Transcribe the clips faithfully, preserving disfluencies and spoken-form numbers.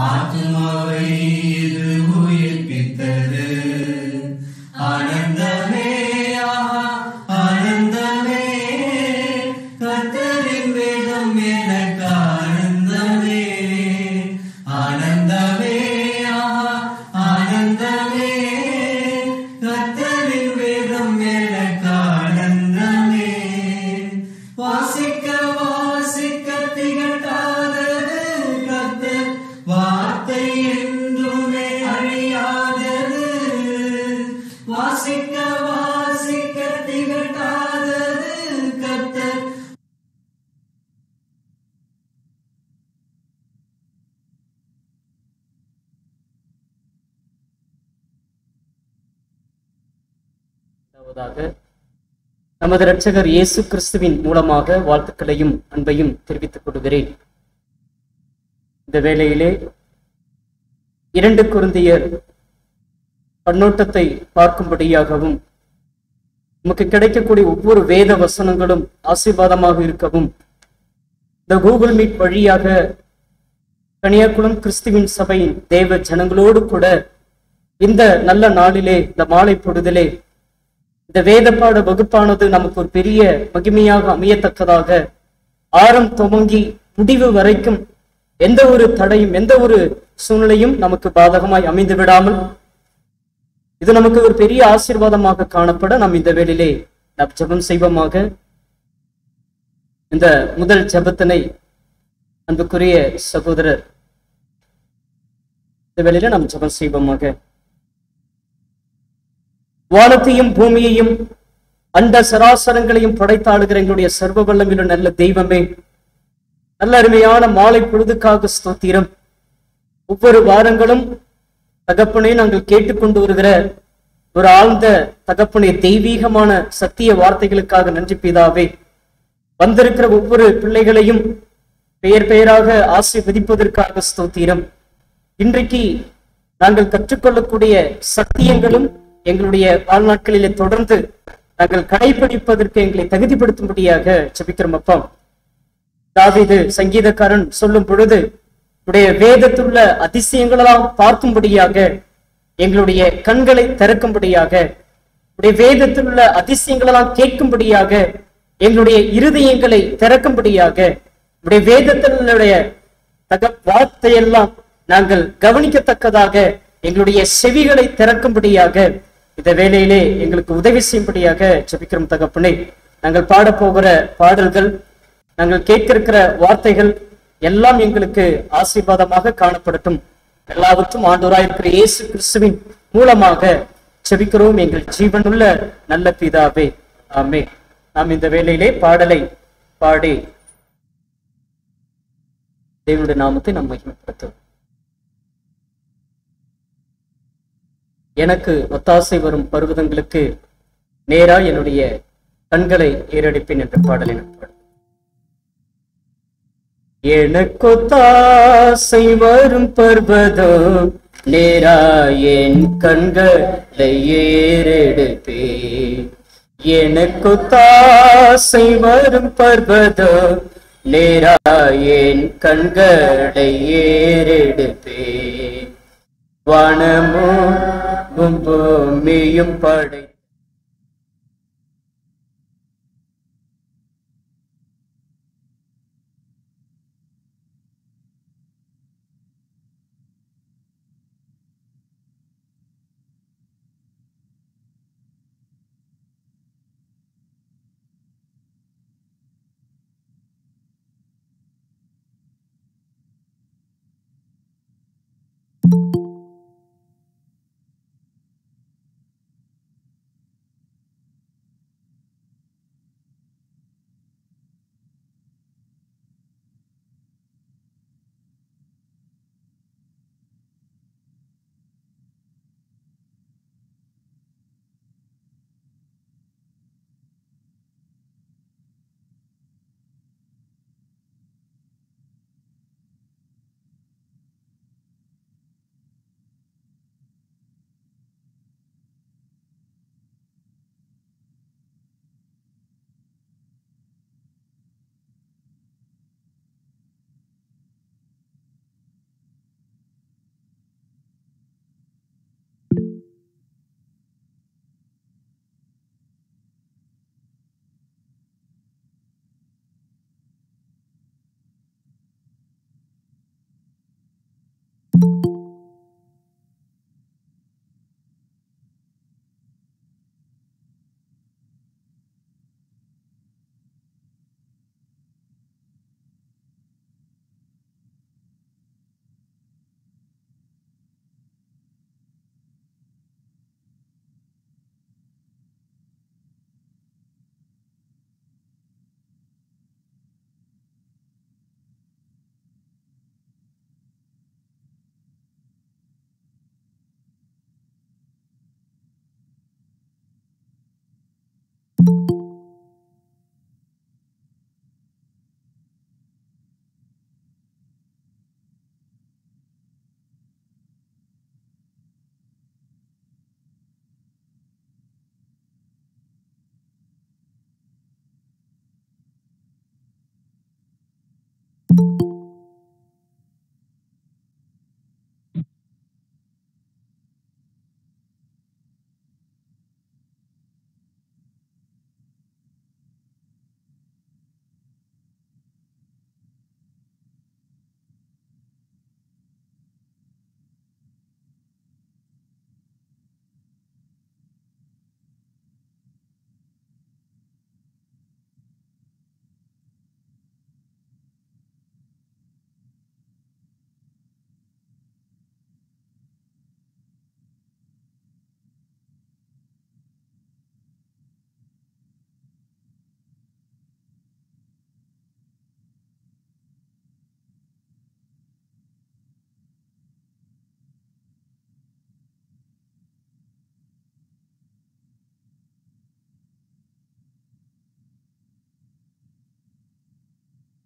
ஆத்துமாவை இது உயிர்ப்பித்தது. ஆனந்தமே ஆனந்தமே, கர்த்தரின் வேதம் எனக்கு ஆனந்தமே. ஆனந்தமே ஆனந்தமே, கர்த்தரின் வேதம் எனக்கு ஆனந்தமே. வாசிக்க வாசிக்க திகட்டாதது கர்த்தர் வார்த்தை என்றுமே அழியாதது. வாசிக்க வாசிக்க திகட்டாதது கர்த்தர். நமது இரட்சகர் இயேசு கிறிஸ்துவின் மூலமாக வாழ்த்துக்களையும் அன்பையும் தெரிவித்துக் கொள்கிறேன். இந்த வேளையிலே இரண்டு கொரிந்தியர் கண்ணோட்டத்தை பார்க்கும்படியாகவும், நமக்கு கிடைக்கக்கூடிய ஒவ்வொரு வேத வசனங்களும் ஆசீர்வாதமாக இருக்கவும், இந்த கூகுள் மீட் வழியாக கன்னியாகுளம் கிறிஸ்துவின் சபையின் தேவ ஜனங்களோடு கூட இந்த நல்ல நாளிலே, இந்த மாலை பொழுதிலே இந்த வேத பாட வகுப்பானது நமக்கு ஒரு பெரிய மகிமையாக அமையத்தக்கதாக, ஆரம் துவங்கி முடிவு வரைக்கும் எந்த ஒரு தடையும் எந்த ஒரு சூழ்நிலையும் நமக்கு பாதகமாய் அமைந்து விடாமல் இது நமக்கு ஒரு பெரிய ஆசீர்வாதமாக காணப்பட நாம் இந்த வேளையிலே நாம் ஜெபம் செய்வோமாக. இந்த முதல் ஜெபத்தினை அன்புக்குரிய சகோதரர் இந்த வேளையில நாம் ஜெபம் செய்வோமாக. வானத்தையும் பூமியையும் அண்ட சராசரங்களையும் படைத்தாளுகிற எங்களுடைய சர்வ வல்லமையுள்ள நல்ல தெய்வமே, நல்ல அருமையான மாலை பொழுதுக்காக ஸ்தோத்திரம். ஒவ்வொரு வாரங்களும் தகப்பனே நாங்கள் கேட்டுக்கொண்டு வருகிற ஒரு ஆழ்ந்த தகப்பனே தெய்வீகமான சத்திய வார்த்தைகளுக்காக நன்றி பிதாவே. வந்திருக்கிற ஒவ்வொரு பிள்ளைகளையும் பெயர் பெயராக ஆசீர்வதிப்பதற்காக ஸ்தோத்திரம். இன்றைக்கு நாங்கள் கற்றுக்கொள்ளக்கூடிய சத்தியங்களும் எங்களுடைய வாழ்நாட்களிலே தொடர்ந்து நாங்கள் கடைபிடிப்பதற்கு எங்களை தகுதிப்படுத்தும்படியாக ஜெபிக்கிறோம் அப்பா. தாவீது சங்கீதக்காரன் சொல்லும் பொழுது, உடைய வேதத்துள்ள அதிசயங்களெல்லாம் பார்க்கும்படியாக எங்களுடைய கண்களை திறக்கும்படியாக, உடைய வேதத்தில் உள்ள அதிசயங்களெல்லாம் கேட்கும்படியாக எங்களுடைய இருதயங்களை திறக்கும்படியாக, உடைய வேதத்தினுடைய தக வார்த்தையெல்லாம் நாங்கள் கவனிக்கத்தக்கதாக எங்களுடைய செவிகளை திறக்கும்படியாக இந்த வேளையிலே எங்களுக்கு உதவி செய்யும்படியாக ஜெபிக்கிறோம் தகப்பனே. நாங்கள் பாட போகிற பாடல்கள், நாங்கள் கேட்கிருக்கிற வார்த்தைகள் எல்லாம் எங்களுக்கு ஆசீர்வாதமாக காணப்படட்டும். எல்லாவற்றும் ஆண்டவராயிருக்கிற இயேசு கிறிஸ்துவின் மூலமாக ஜெபிக்கிறோம் எங்கள் ஜீவனுள்ள நல்ல பிதாவே, ஆமென். நாம் இந்த வேளையிலே பாடலை பாடி தேவனுடைய நாமத்தை நாம் மகிமைப்படுத்துவோம். எனக்கு ஒத்தாசை வரும் பர்வதங்களுக்கு நேரா என்னுடைய கண்களை ஏறெடுப்பேன் என்ற பாடலை நான் பாடுவேன். எனக்கு ஒத்தாசை வரும் பர்வதம் நேரா என் கண்களை ஏறெடுப்பேன். எனக்கு ஒத்தாசை வரும் பர்வதம் நேரா என் கண்களை ஏறெடுப்பேன். வானமும் பூமியும் படை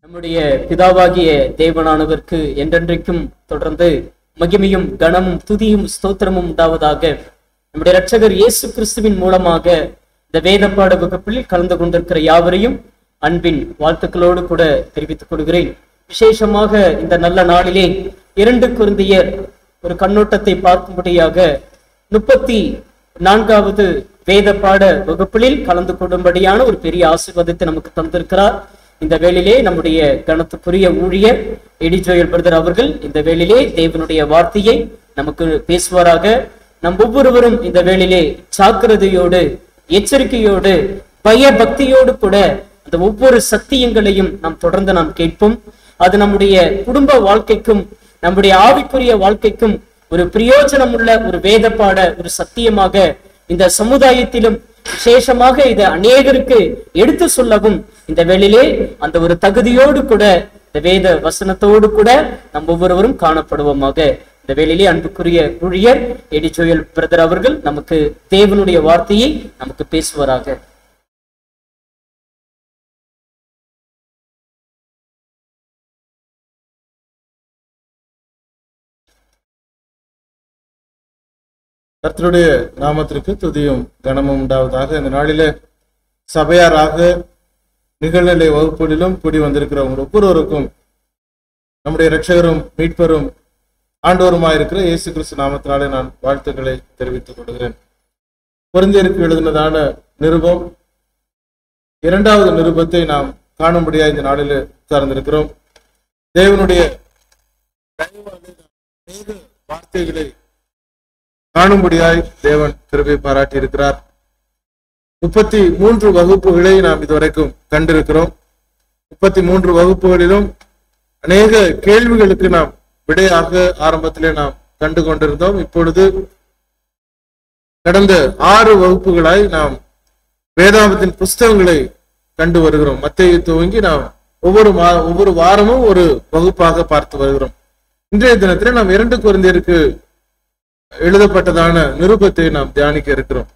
நம்முடைய பிதாவாகிய தேவனானவருக்கு என்றென்றைக்கும் தொடர்ந்து மகிமையும் கனமும் துதியும் ஸ்தோத்திரமும் உண்டாவதாக. நம்முடைய இரட்சகர் இயேசு கிறிஸ்துவின் மூலமாக இந்த வேத பாட வகுப்பில் கலந்து கொண்டிருக்கிற யாவரையும் அன்பின் வாழ்த்துக்களோடு கூட தெரிவித்துக் கொள்கிறேன். விசேஷமாக இந்த நல்ல நாளிலே இரண்டு கொரிந்தியர் ஒரு கண்ணோட்டத்தை பார்க்கும்படியாக முப்பத்தி நான்காவது வேத பாட வகுப்பில் கலந்து கொள்ளும்படியான ஒரு பெரிய ஆசீர்வாதத்தை நமக்கு தந்திருக்கிறார். இந்த வேளையிலே நம்முடைய கனத்துக்குரிய ஊழியர் எடி ஜோயல் பிரதர் அவர்கள் இந்த வேளையிலே தேவனுடைய வார்த்தையை நமக்கு பேசுவாராக. நம் ஒவ்வொருவரும் இந்த வேளையிலே ஜாக்கிரதையோடு எச்சரிக்கையோடு பய பக்தியோடு கூட அந்த ஒவ்வொரு சத்தியங்களையும் நாம் தொடர்ந்து நாம் கேட்போம். அது நம்முடைய குடும்ப வாழ்க்கைக்கும் நம்முடைய ஆவிக்குரிய வாழ்க்கைக்கும் ஒரு பிரயோஜனம் உள்ள ஒரு வேத பாட ஒரு சத்தியமாக இந்த சமுதாயத்திலும் விசேஷமாக இதை அநேகருக்கு எடுத்து சொல்லவும் இந்த வேளையிலே அந்த ஒரு தகுதியோடு கூட இந்த வேத வசனத்தோடு கூட நம் ஒவ்வொருவரும் காணப்படுவோமாக. இந்த வேளையிலே அன்புக்குரிய ஊழியர் எடி ஜோயல் பிரதர் அவர்கள் நமக்கு தேவனுடைய வார்த்தையை நமக்கு பேசுவாராக. கர்த்தருடைய நாமத்திற்கு துதியும் கனமும் உண்டாவதாக. இந்த நாளிலே சபையாராக நிகழ்நிலை வகுப்புகளிலும் கூடி வந்திருக்கிறவங்க ஒவ்வொருவருக்கும் நம்முடைய இரட்சகரும் மீட்பரும் ஆண்டவருமாயிருக்கிற இயேசு கிறிஸ்து நாமத்தினாலே நான் வாழ்த்துக்களை தெரிவித்துக் கொள்கிறேன். கொரிந்தியருக்கு எழுதினதான நிருபம் இரண்டாவது நிருபத்தை நாம் காணும்படியா இந்த நாளில் உட்கார்ந்திருக்கிறோம். தேவனுடைய வார்த்தைகளை காணும்படியாய் தேவன் கிருபை பாராட்டி இருக்கிறார். முப்பத்தி மூன்று வகுப்புகளை நாம் இதுவரைக்கும் கண்டிருக்கிறோம். முப்பத்தி மூன்று வகுப்புகளிலும் அநேக கேள்விகளுக்கு நாம் விடையாக ஆரம்பத்திலே நாம் கண்டு கொண்டிருந்தோம். இப்பொழுது கடந்த ஆறு வகுப்புகளாய் நாம் வேதாகமத்தின் புஸ்தகங்களை கண்டு வருகிறோம். மத்தேயு துவங்கி நாம் ஒவ்வொரு மா ஒவ்வொரு வாரமும் ஒரு வகுப்பாக பார்த்து வருகிறோம். இன்றைய தினத்திலே நாம் இரண்டு கொரிந்தியருக்கு எழுதப்பட்டதான நிருபத்தை நாம் தியானிக்க இருக்கிறோம்.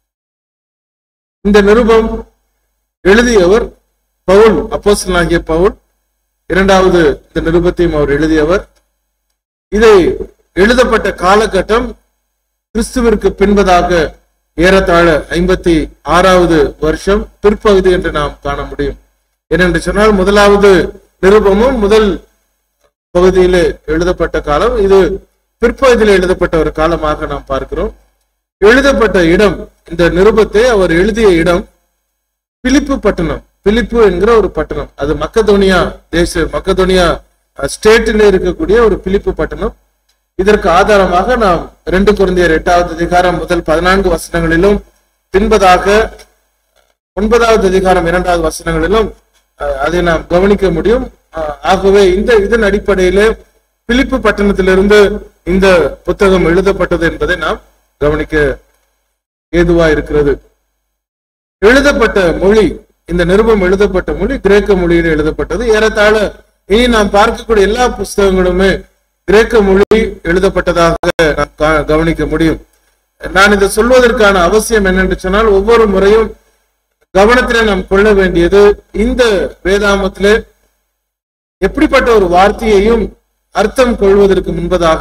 இந்த நிருபம் எழுதியவர் பவுல், அப்போஸ்தலனாகிய பவுல். இரண்டாவது இந்த நிருபத்தையும் அவர் எழுதியவர். இதை எழுதப்பட்ட காலகட்டம் கிறிஸ்துவிற்கு பின்பதாக ஏறத்தாழ ஐம்பத்தி ஆறாவது வருஷம் பிற்பகுதி என்று நாம் காண முடியும். ஏனென்று சொன்னால் முதலாவது நிருபமும் முதல் பகுதியிலே எழுதப்பட்ட காலம், இது பிற்பகுதியில் எழுதப்பட்ட ஒரு காலமாக நாம் பார்க்கிறோம். எழுதப்பட்ட இடம், இந்த நிருபத்தை அவர் எழுதிய இடம் பிலிப்பு பட்டணம். பிலிப்பு என்கிற ஒரு பட்டணம், அது மக்கதோனியா தேச மக்கதோனியா ஸ்டேட்டில் இருக்கக்கூடிய ஒரு பிலிப்பு பட்டணம். இதற்கு ஆதாரமாக நாம் இரண்டு கொரிந்தியர் எட்டாவது அதிகாரம் முதல் பதினான்கு வசனங்களிலும் பின்பதாக ஒன்பதாவது அதிகாரம் இரண்டாவது வசனங்களிலும் அதை நாம் கவனிக்க முடியும். ஆகவே இந்த இதன் அடிப்படையிலே பிலிப்பு பட்டணத்திலிருந்து இந்த புத்தகம் எழுதப்பட்டது என்பதை நாம் கவனிக்க ஏதுவா இருக்கிறது. எழுதப்பட்ட மொழி, இந்த நிருபம் எழுதப்பட்ட மொழி கிரேக்க மொழியில் எழுதப்பட்டது. ஏறத்தாழ இனி நாம் பார்க்கக்கூடிய எல்லா புஸ்தகங்களுமே கிரேக்க மொழி எழுதப்பட்டதாக நாம் கவனிக்க முடியும். நான் இதை சொல்வதற்கான அவசியம் என்னென்று சொன்னால், ஒவ்வொரு முறையும் கவனத்திலே நாம் கொள்ள வேண்டியது, இந்த வேதாகமத்திலே எப்படிப்பட்ட ஒரு வார்த்தையையும் அர்த்தம் கொள்வதற்கு முன்பதாக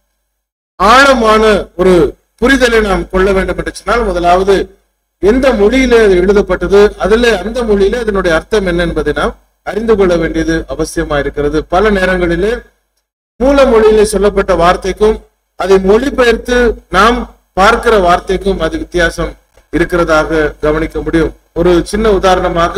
ஆழமான ஒரு புரிதலை நாம் கொள்ள வேண்டும் என்று சொன்னால், முதலாவது எந்த மொழியிலே அது எழுதப்பட்டது, அதுல அந்த மொழியில அதனுடைய அர்த்தம் என்ன என்பதை நாம் அறிந்து கொள்ள வேண்டியது அவசியமா இருக்கிறது. பல நேரங்களிலே மூல மொழியிலே சொல்லப்பட்ட வார்த்தைக்கும் அதை மொழிபெயர்த்து நாம் பார்க்கிற வார்த்தைக்கும் அது வித்தியாசம் இருக்கிறதாக கவனிக்க முடியும். ஒரு சின்ன உதாரணமாக,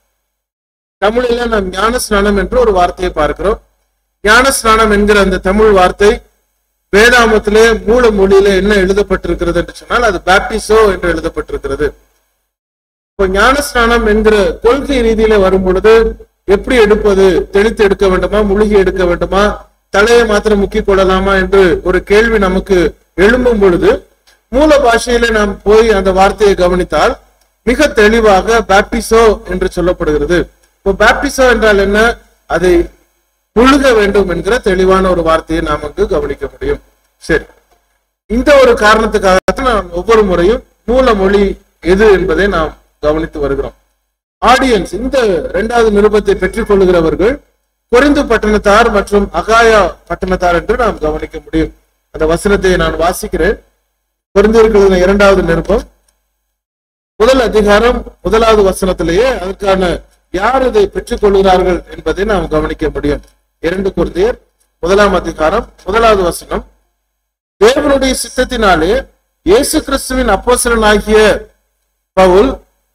தமிழில நாம் ஞான ஸ்நானம் என்று ஒரு வார்த்தையை பார்க்கிறோம். ஞான ஸ்நானம் என்கிற அந்த தமிழ் வார்த்தை வேதாகமத்திலே மூல மொழியில என்ன எழுதப்பட்டிருக்கிறது என்று சொன்னால், அது பாப்டிசோ என்று எழுதப்பட்டிருக்கிறது. இப்போ ஞான ஸ்நானம் என்கிற கொள்கை ரீதியில வரும் பொழுது எப்படி எடுப்பது, தெளித்து எடுக்க வேண்டுமா, முழுகி எடுக்க வேண்டுமா, தலையை மாத்திரம் முக்கிக் கொள்ளலாமா என்று ஒரு கேள்வி நமக்கு எழும்பும் பொழுது மூல பாஷையில நாம் போய் அந்த வார்த்தையை கவனித்தால் மிக தெளிவாக பாப்டிசோ என்று சொல்லப்படுகிறது. இப்போ பாப்டிசோ என்றால் என்ன, அதை முழுக வேண்டும் என்கிற தெளிவான ஒரு வார்த்தையை நாம் அங்கு கவனிக்க முடியும். சரி, இந்த ஒரு காரணத்துக்காக நாம் ஒவ்வொரு முறையும் மூல மொழி எது என்பதை நாம் கவனித்து வருகிறோம். ஆடியன்ஸ், இந்த இரண்டாவது நிருபத்தை பெற்றுக் கொள்ளுகிறவர்கள் கொரிந்து பட்டணத்தார் மற்றும் அகாயா பட்டணத்தார் என்று நாம் கவனிக்க முடியும். அந்த வசனத்தை நான் வாசிக்கிறேன். கொரிந்தியருக்கு இரண்டாவது நிருபம் முதல் அதிகாரம் முதலாவது வசனத்திலேயே அதற்கான யார் இதை பெற்றுக் கொள்கிறார்கள் என்பதை நாம் கவனிக்க முடியும். இரண்டு கொரிந்தியர் முதலாம் அதிகாரம் முதலாவது வசனம், தேவனுடைய சித்தத்தினாலே இயேசு கிறிஸ்துவின் அப்போஸ்தலனாகிய பவுல்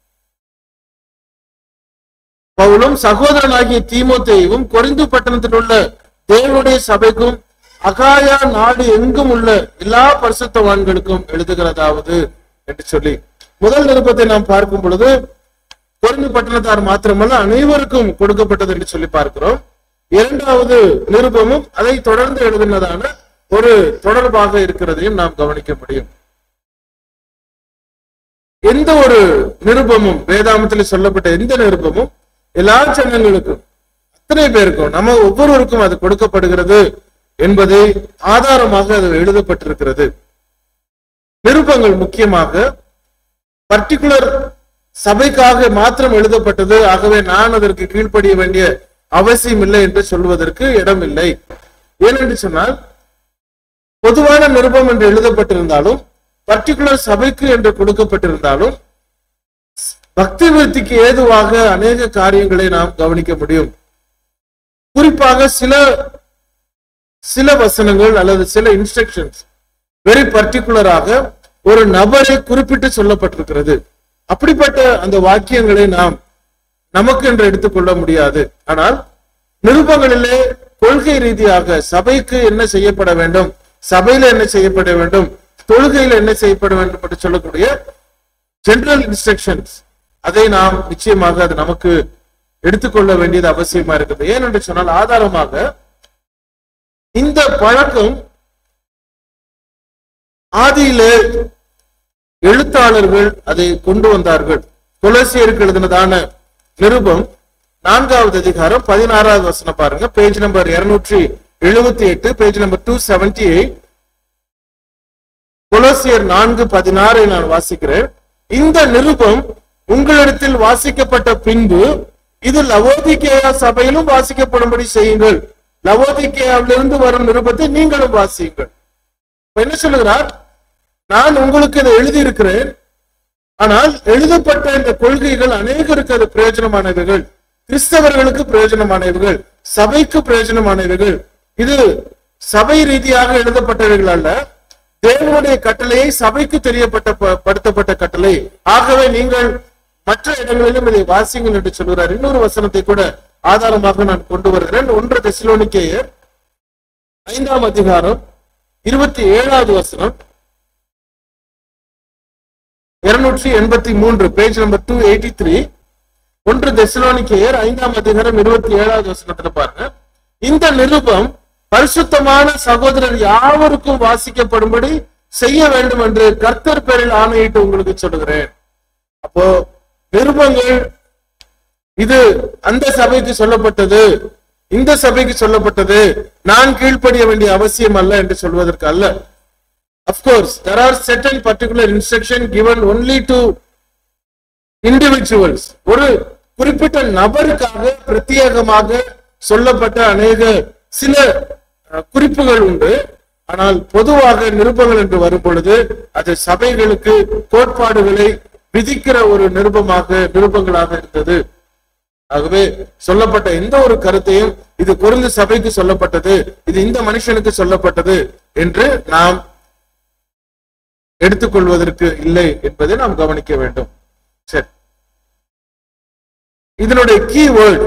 பவுலும் சகோதரனாகிய தீமோத்தேயுவும் கொரிந்து பட்டணத்தில் உள்ள தேவனுடைய சபைக்கும் அகாயா நாடு எங்கும் உள்ள எல்லா பரிசுத்தவான்களுக்கும் எழுதுகிறதாவது என்று சொல்லி முதல் நிருபத்தை நாம் பார்க்கும் பொழுது கொரிந்து பட்டணத்தார் மாத்திரமல்ல அனைவருக்கும் கொடுக்கப்பட்டது என்று சொல்லி பார்க்கிறோம். இரண்டாவது நிருபமும் அதை தொடர்ந்து எழுதினதான ஒரு தொடர்பாக இருக்கிறதையும் நாம் கவனிக்க முடியும். எந்த ஒரு நிருபமும் வேதாமத்தில் சொல்லப்பட்ட எந்த நிருபமும் எல்லா ஜனங்களுக்கும் அத்தனை பேருக்கும் நம்ம ஒவ்வொருவருக்கும் அது கொடுக்கப்படுகிறது என்பதை ஆதாரமாக அது எழுதப்பட்டிருக்கிறது. நிருபங்கள் முக்கியமாக பர்டிகுலர் சபைக்காக மாத்திரம் எழுதப்பட்டது, ஆகவே நான் அதற்கு கீழ்ப்படிய வேண்டிய அவசியம் இல்லை என்று சொல்வதற்கு இடம் இல்லை. ஏனென்று சொன்னால் பொதுவான நிருபம் என்று எழுதப்பட்டிருந்தாலும் பர்டிகுலர் சபைக்கு என்று கொடுக்கப்பட்டிருந்தாலும் பக்தி விருத்திக்கு ஏதுவாக அநேக காரியங்களை நாம் கவனிக்க முடியும். குறிப்பாக சில சில வசனங்கள் அல்லது சில இன்ஸ்ட்ரக்ஷன்ஸ் வெரி பர்டிகுலராக ஒரு நபரை குறிப்பிட்டு சொல்லப்பட்டிருக்கிறது. அப்படிப்பட்ட அந்த வாக்கியங்களை நாம் நமக்கு என்று எடுத்துக்கொள்ள முடியாது. ஆனால் நிருபங்களிலே கொள்கை ரீதியாக சபைக்கு என்ன செய்யப்பட வேண்டும், சபையில என்ன செய்யப்பட வேண்டும், தொழுகையில் என்ன செய்யப்பட வேண்டும் என்று சொல்லக்கூடிய ஜெனரல் இன்ஸ்ட்ரக்ஷன்ஸ், அதை நாம் நிச்சயமாக அது நமக்கு எடுத்துக்கொள்ள வேண்டியது அவசியமா இருக்குது. ஏனென்று சொன்னால் ஆதாரமாக இந்த பழக்கம் ஆதியிலே எழுத்தாளர்கள் அதை கொண்டு வந்தார்கள். கொலோசியருக்கு எழுதினதான நிருபம் நான்காவது அதிகாரம் பதினாறாவது வசனம் பாருங்க, பேஜ் நம்பர் இருநூற்றி எழுபத்தி எட்டு, page number two seventy eight. கொலோசியர் நான்கு பதினாறை நான் வாசிக்கிறேன். இந்த நிருபம் உங்களிடத்தில் வாசிக்கப்பட்ட பின்பு இது லவோதிக்கேயா சபையிலும் வாசிக்கப்படும்படி செய்யுங்கள். லவோதிக்கேயாவிலிருந்து வரும் நிருபத்தை நீங்களும் வாசியுங்கள். என்ன சொல்லுகிறார்? நான் உங்களுக்கு இதை எழுதியிருக்கிறேன், ஆனால் எழுதப்பட்ட இந்த கொள்கைகள் அநேகருக்கு அது பிரயோஜனமானவைகள், கிறிஸ்தவர்களுக்கு பிரயோஜனமானவைகள், சபைக்கு பிரயோஜனமானவைகள். இது சபை ரீதியாக எழுதப்பட்டவைகள் அல்ல, தேவனுடைய கட்டளையை சபைக்கு தெரியப்பட்ட படுத்தப்பட்ட கட்டளை. ஆகவே நீங்கள் மற்ற இடங்களிலும் இதை வாசியுங்கள் என்று சொல்கிறார். இன்னொரு வசனத்தை கூட ஆதாரமாக நான் கொண்டு வருகிறேன். ஒன்று தெசலோனிக்கேயர் ஐந்தாம் அதிகாரம் இருபத்தி ஏழாவது வசனம், இருநூற்றி எண்பத்தி மூன்று, page number two eighty three. ஒன்று தெசலோனிக்கேயர் ஐந்தாம் அதிகாரம் இருபத்தி ஏழாவது வசனத்துல பாருங்க, இந்த நிருபம் பரிசுத்தமான சகோதரர் யாவருக்கும் வாசிக்கப்படும்படி செய்ய வேண்டும் என்று கர்த்தர் பேரில் ஆணையிட்டு உங்களுக்கு சொல்லுகிறேன். அப்போ நிருபங்கள் இது அந்த சபைக்கு சொல்லப்பட்டது, இந்த சபைக்கு சொல்லப்பட்டது, நான் கீழ்ப்படிய வேண்டிய அவசியம் அல்ல என்று சொல்வதற்கு அல்ல. Of course, there are certain particular instruction given only to individuals. ஒரு குறிப்பிட்ட நபருக்காக பிரத்யேகமாக சொல்லப்பட்ட அநேக சில குறிப்புகள் உண்டு. ஆனால் பொதுவாக நிருபங்கள் என்று வரும் பொழுது அது சபைகளுக்கு கோட்பாடுகளை விதிக்கிற ஒரு நிருபமாக நிருபங்களாக இருந்தது. ஆகவே சொல்லப்பட்ட எந்த ஒரு கருத்தையும் இது கொரிந்து சபைக்கு சொல்லப்பட்டது, இது இந்த மனுஷனுக்கு சொல்லப்பட்டது என்று நாம் எடுத்துக்கொள்வதற்கு இல்லை என்பதை நாம் கவனிக்க வேண்டும். சரி, இதனுடைய கீவேர்டு,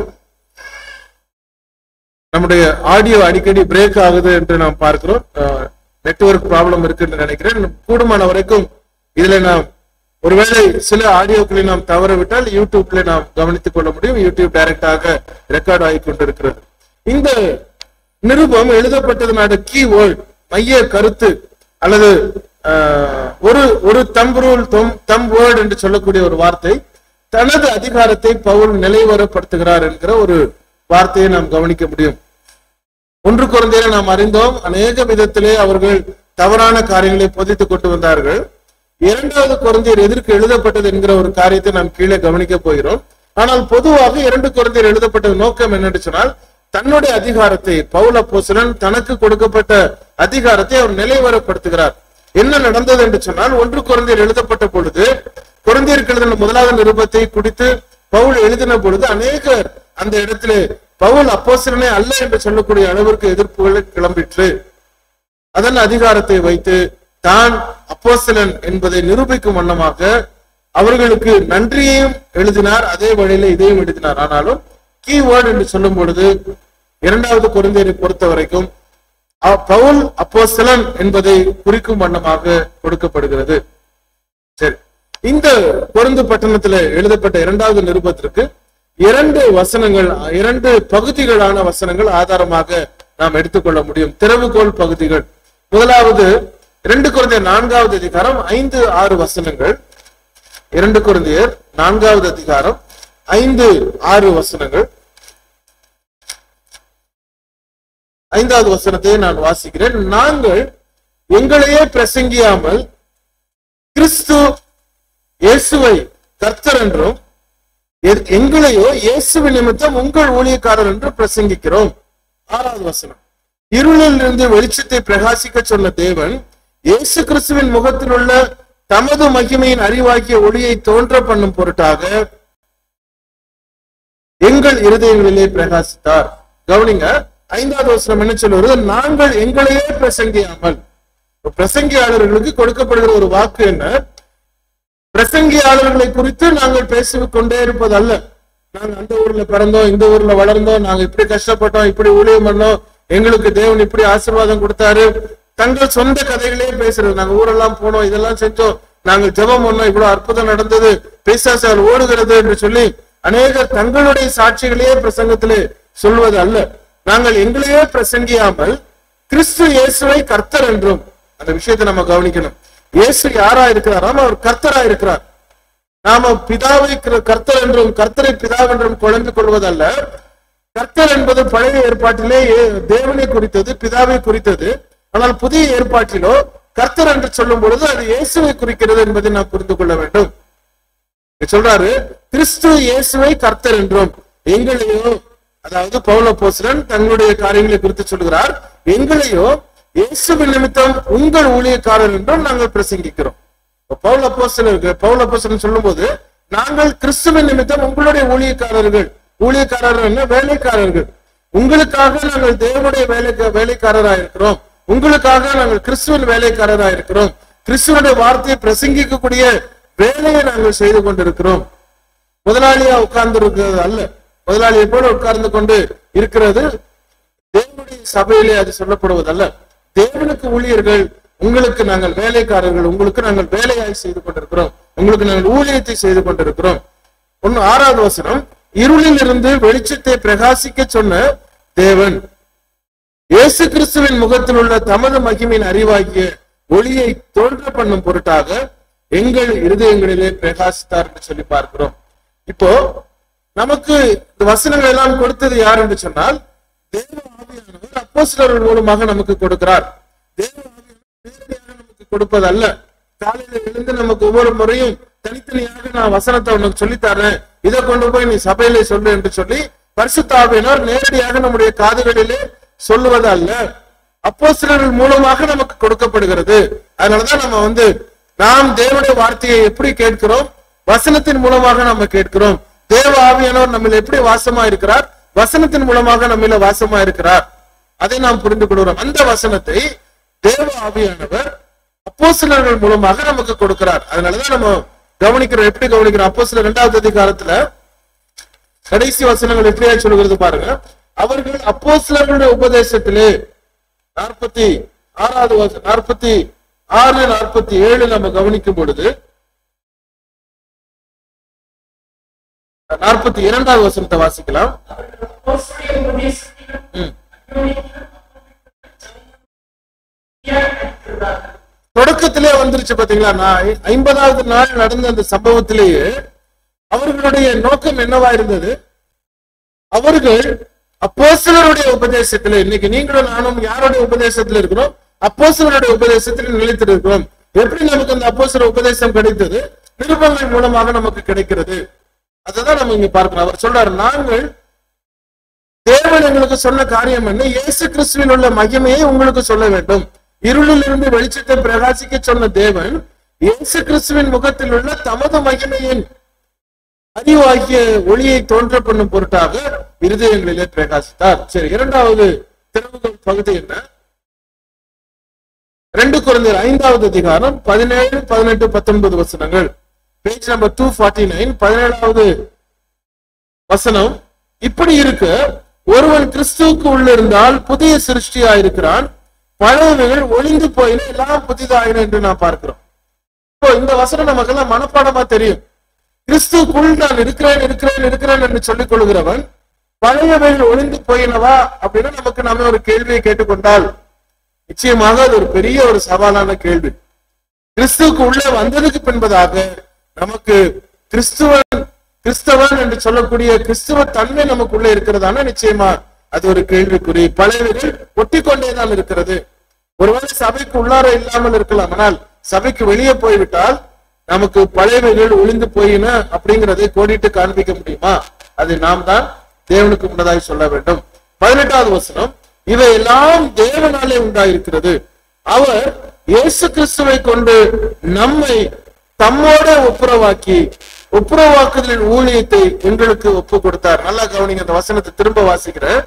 நம்முடைய ஆடியோ அடிக்கடி பிரேக் ஆகுது என்று நாம் பார்க்கிறோம். நெட்வொர்க் ப்ராப்ளம் இருக்கு என்று நினைக்கிறேன். கூடுமான வரைக்கும் இதுல நாம் ஒருவேளை சில ஆடியோக்களை நாம் தவற விட்டால் யூடியூப்ல நாம் கவனித்துக் கொள்ள முடியும். யூடியூப் டைரக்டாக ரெக்கார்ட் ஆகி கொண்டிருக்கிறது. இந்த நிருபம் எழுதப்பட்டதனால கீவேர்டு, மைய கருத்து அல்லது ஒரு ஒரு தம் ரூல் தம் வேர்டு என்று சொல்லக்கூடிய ஒரு வார்த்தை, தனது அதிகாரத்தை பவுல் நிலைவரப்படுத்துகிறார் என்கிற ஒரு வார்த்தையை நாம் கவனிக்க முடியும். ஒன்று கொரிந்தியரை நாம் அறிந்தோம், அநேக விதத்திலே அவர்கள் தவறான காரியங்களை போதித்துக் கொண்டு வந்தார்கள். இரண்டாவது கொரிந்தியர் எதற்கு எழுதப்பட்டது என்கிற ஒரு காரியத்தை நாம் கீழே கவனிக்க போகிறோம். ஆனால் பொதுவாக இரண்டு கொரிந்தியர் எழுதப்பட்ட நோக்கம் என்னன்னு சொன்னால், தன்னுடைய அதிகாரத்தை பவுல் அப்போஸ்தலன் தனக்கு கொடுக்கப்பட்ட அதிகாரத்தை அவர் நிலைவரப்படுத்துகிறார். என்ன நடந்தது என்று சொன்னால், ஒன்று கொரிந்தியர் எழுதப்பட்ட பொழுது, கொரிந்தியருக்கு எழுதின முதலாவது நிருபத்தை குறித்து பவுல் எழுதின பொழுது அநேகர் அந்த இடத்திலே பவுல் அப்போஸ்தலனே அல்ல என்று சொல்லக்கூடிய அளவிற்கு எதிர்ப்புகள் கிளம்பிற்று. அதன் அதிகாரத்தை வைத்து தான் அப்போஸ்தலன் என்பதை நிரூபிக்கும் வண்ணமாக அவர்களுக்கு நன்றியையும் எழுதினார், அதே வழியில இதையும் எழுதினார். ஆனாலும் கீவேர்டு என்று சொல்லும் பொழுது இரண்டாவது கொரிந்தியரை பொறுத்த வரைக்கும் பவுல் அப்போஸ்தலன் என்பதை குறிக்கும் வண்ணமாக கொடுக்கப்படுகிறது. சரி, இந்த கொரிந்து பட்டணத்தில் எழுதப்பட்ட இரண்டாவது நிருபத்திற்கு இரண்டு வசனங்கள், இரண்டு பகுதிகளான வசனங்கள் ஆதாரமாக நாம் எடுத்துக்கொள்ள முடியும். திறவுகோல் பகுதிகள். முதலாவது இரண்டு கொரிந்தியர் நான்காவது அதிகாரம் ஐந்து ஆறு வசனங்கள். இரண்டு கொரிந்தியர் நான்காவது அதிகாரம் ஐந்து ஆறு வசனங்கள். ஐந்தாவது வசனத்தை நான் வாசிக்கிறேன். நாங்கள் எங்களையே பிரசங்கியாமல் கிறிஸ்து இயேசுவை கர்த்தர் என்றும் எங்களையோ இயேசுவின் நிமித்தம் உங்கள் ஊழியக்காரர் என்று பிரசங்கிக்கிறோம். ஆறாவது வசனம். இருளில் இருந்து வெளிச்சத்தை பிரகாசிக்க சொன்ன தேவன் இயேசு கிறிஸ்துவின் முகத்தில் உள்ள தமது மகிமையின் அறிவாக்கிய ஒளியை தோன்ற பண்ணும் பொருட்டாக எங்கள் இருதயங்களிலே பிரகாசித்தார். கவனிங்க, ஐந்தாவது வசனம் என்ன சொல்லுவது? நாங்கள் எங்களையே பிரசங்கியாமல். பிரசங்கியாளர்களுக்கு கொடுக்கப்படுகிற ஒரு வாக்கு என்ன? பிரசங்கியாளர்களை குறித்து நாங்கள் பேசிக் கொண்டே இருப்பது அல்ல. நாங்க அந்த ஊர்ல பிறந்தோம், இந்த ஊர்ல வளர்ந்தோம், நாங்க இப்படி கஷ்டப்பட்டோம், இப்படி ஊழியம் பண்ணோம், எங்களுக்கு தேவன் இப்படி ஆசீர்வாதம் கொடுத்தாரு, தங்கள் சொந்த கதைகளே பேசுறது. நாங்க ஊரெல்லாம் போனோம், இதெல்லாம் செஞ்சோம், நாங்கள் ஜெபம் பண்ணோம், இவ்வளவு அற்புதம் நடந்தது, பிசாசால் ஓடுகிறது என்று சொல்லி அநேகர் தங்களுடைய சாட்சிகளையே பிரசங்கத்திலே சொல்வது அல்ல. நாங்கள் எங்களையே பிரசங்கியாமல் கிறிஸ்து இயேசுவை கர்த்தர் என்றும். அந்த விஷயத்தை நம்ம கவனிக்கணும். இயேசு யாரா இருக்கிறாராம்? அவர் கர்த்தரா இருக்கிறார். நாம பிதாவை கர்த்தர் என்றும் கர்த்தரை பிதா என்றும் குழந்து கொள்வதல்ல. கர்த்தர் என்பது பழைய ஏற்பாட்டிலே தேவனை குறித்தது, பிதாவை குறித்தது. ஆனால் புதிய ஏற்பாட்டிலோ கர்த்தர் என்று சொல்லும் பொழுது அது இயேசுவை குறிக்கிறது என்பதை நாம் புரிந்து கொள்ள வேண்டும். சொல்றாரு, கிறிஸ்து இயேசுவை கர்த்தர் என்றும் எங்களையோ, அதாவது பவுல் அப்போஸ்தலன் தங்களுடைய காரியங்களை குறித்து சொல்கிறார், எங்களையோ இயேசுவின் நிமித்தம் உங்கள் ஊழியக்காரர் என்றும் நாங்கள் பிரசங்கிக்கிறோம். பவுல் அப்போஸ்தலருக்கு பவுல் அப்போஸ்தலன் சொல்லும் போது நாங்கள் கிறிஸ்துவின் நிமித்தம் உங்களுடைய ஊழியக்காரர்கள். ஊழியக்காரர்கள் என்ன? வேலைக்காரர்கள். உங்களுக்காக நாங்கள் தேவனுடைய வேலை வேலைக்காரராக இருக்கிறோம். உங்களுக்காக நாங்கள் கிறிஸ்துவின் வேலைக்காரராக இருக்கிறோம். கிறிஸ்துவனுடைய வார்த்தையை பிரசங்கிக்கக்கூடிய வேலையை நாங்கள் செய்து கொண்டிருக்கிறோம். முதலாளியா உட்கார்ந்து இருக்கிறது அல்ல. முதலாளியை போல உட்கார்ந்து கொண்டு இருக்கிறது தேவனுடைய சபையிலே அது சொல்லப்படுவதல்ல. தேவனுக்கு ஊழியர்கள், உங்களுக்கு நாங்கள் வேலைக்காரர்கள், உங்களுக்கு நாங்கள் வேலையாய் செய்து கொண்டிருக்கிறோம், உங்களுக்கு நாங்கள் ஊழியத்தை செய்து கொண்டிருக்கிறோம். ஒன்னு ஆறாவது வசனம். இருளில் இருந்து வெளிச்சத்தை பிரகாசிக்க சொன்ன தேவன் இயேசு கிறிஸ்துவின் முகத்தில் உள்ள தமது மகிமையின் அறிவாகிய ஒளியை தோன்ற பண்ணும் பொருட்டாக எங்கள் இருதயங்களிலே பிரகாசித்தார் என்று சொல்லி பார்க்கிறோம். இப்போ நமக்கு இந்த வசனங்கள் எல்லாம் கொடுத்தது யார் என்று சொன்னால், தேவ ஆவியானவர் அப்போஸ்தலர்கள் மூலமாக நமக்கு கொடுக்கிறார். தேவ ஆவியானவர் நேரடியாக நமக்கு கொடுப்பது அல்ல. காலையில எழுந்து நமக்கு ஒவ்வொரு முறையும் தனித்தனியாக நான் வசனத்தை உனக்கு சொல்லித்தரேன், இதை கொண்டு போய் நீ சபையிலே சொல்லு என்று சொல்லி பரிசுத்த ஆவியானவர் நேரடியாக நம்முடைய காதுகளிலே சொல்லுவது அல்ல, அப்போஸ்தலர்கள் மூலமாக நமக்கு கொடுக்கப்படுகிறது. அதனாலதான் நம்ம வந்து நாம் தேவனுடைய வார்த்தையை எப்படி கேட்கிறோம்? வசனத்தின் மூலமாக நம்ம கேட்கிறோம். தேவ ஆவியானவர் நம்ம எப்படி வாசமா இருக்கிறார்? வசனத்தின் மூலமாக நம்மள வாசமா இருக்கிறார். அதை நாம் புரிந்து கொள்கிறோம். அந்த வசனத்தை தேவ ஆவியானவர் அப்போஸ்தலர்கள் மூலமாக நமக்கு கொடுக்கிறார். அதனாலதான் நம்ம கவனிக்கிறோம். எப்படி கவனிக்கிறோம்? அப்போஸ்தலர் இரண்டாவது அதிகாரத்துல கடைசி வசனங்கள் எப்படியா சொல்லுகிறது பாருங்க. அவர்கள் அப்போஸ்தலர்களுடைய உபதேசத்திலே நாற்பத்தி ஆறாவது நாற்பத்தி ஆறு நாற்பத்தி ஏழு நம்ம கவனிக்கும் பொழுது நாற்பத்தி இரண்டாவது வசனத்தை வாசிக்கலாம். தொடக்கத்திலே வந்துருச்சு பாத்தீங்களா? நான் ஐம்பதாவது நாள் நடந்த அந்த சம்பவத்திலேயே அவர்களுடைய நோக்கம் என்னவா இருந்தது? அவர்கள் அப்போஸ்தலருடைய உபதேசத்துல, இன்னைக்கு நீங்களும் நானும் யாருடைய உபதேசத்துல இருக்கிறோம்? அப்போஸ்தலருடைய உபதேசத்தில் நிலைத்திருக்கிறோம். எப்படி நமக்கு அந்த அப்போஸ்தலர் உபதேசம் கிடைத்தது? நிருபங்கள் மூலமாக நமக்கு கிடைக்கிறது. அதுதான் நம்ம இங்க பார்க்கிறோம். அவர் சொல்றாரு, நாங்கள் தேவன் எங்களுக்கு சொன்ன காரியம் என்ன? இயேசு கிறிஸ்துவில் உள்ள மகிமையை உங்களுக்கு சொல்ல வேண்டும். இருளில் இருந்து வெளிச்சத்தை பிரகாசிக்க சொன்ன தேவன் இயேசு கிறிஸ்துவின் முகத்தில் உள்ள தமது மகிமையின் அறிவாகிய ஒளியை தோன்ற பண்ணும் பொருட்டாக இருதயங்களிலே பிரகாசித்தார். சரி, இரண்டாவது திறவுகோல் பகுதி என்ன? ரெண்டு கொரிந்தியர் ஐந்தாவது அதிகாரம் பதினேழு பதினெட்டு பத்தொன்பது வசனங்கள். Page number two forty nine. பதினேழாவது வசனம் இப்படி இருக்கு, ஒருவன் கிறிஸ்துவுக்கு உள்ள இருந்தால் புதிய சிருஷ்டியா இருக்கிறான், பழையவைகள் ஒளிந்து போயின, எல்லாம் புதிதாயின என்று நான் பார்க்கிறோம். இப்போ இந்த வசனம் நமக்கு எல்லாம் மனப்பாடமா தெரியும். கிறிஸ்துக்குள் நான் இருக்கிறேன் இருக்கிறேன் இருக்கிறேன் என்று சொல்லிக் கொள்கிறவன் பழையவைகள் ஒளிந்து போயினவா அப்படின்னா நமக்கு நாம ஒரு கேள்வியை கேட்டுக்கொண்டால் நிச்சயமாக அது ஒரு பெரிய ஒரு சவாலான கேள்வி. கிறிஸ்துவுக்கு உள்ளே வந்ததுக்கு பின்பதாக நமக்கு கிறிஸ்துவன் கிறிஸ்தவன் என்று சொல்லக்கூடிய கிறிஸ்துவ தன்மை நமக்குள்ள இருக்கிறதான நிச்சயமா அது ஒரு கேள்விக்குறி. பழையவைகள் ஒட்டி கொண்டேதான் இருக்கிறது. ஒருவேளை சபைக்கு உள்ளார இல்லாமல் இருக்கலாம், ஆனால் சபைக்கு வெளியே போய்விட்டால் நமக்கு பழையவைகள் ஒளிந்து போயின அப்படிங்கிறதை கோடிட்டு காண்பிக்க முடியுமா? அது நாம் தான் தேவனுக்கு முன்னதாய் சொல்ல வேண்டும். பதினெட்டாவது வசனம், இவை எல்லாம் தேவனாலே உண்டாயிருக்கிறது, அவர் இயேசு கிறிஸ்துவை கொண்டு நம்மை தம்மோட ஒப்புரவாக்கி ஒப்புரவாக்குதலின் ஊழியத்தை எங்களுக்கு ஒப்பு கொடுத்தார். நல்லா கவனிங்க, அந்த வசனத்தை திரும்ப வாசிக்கிறேன்.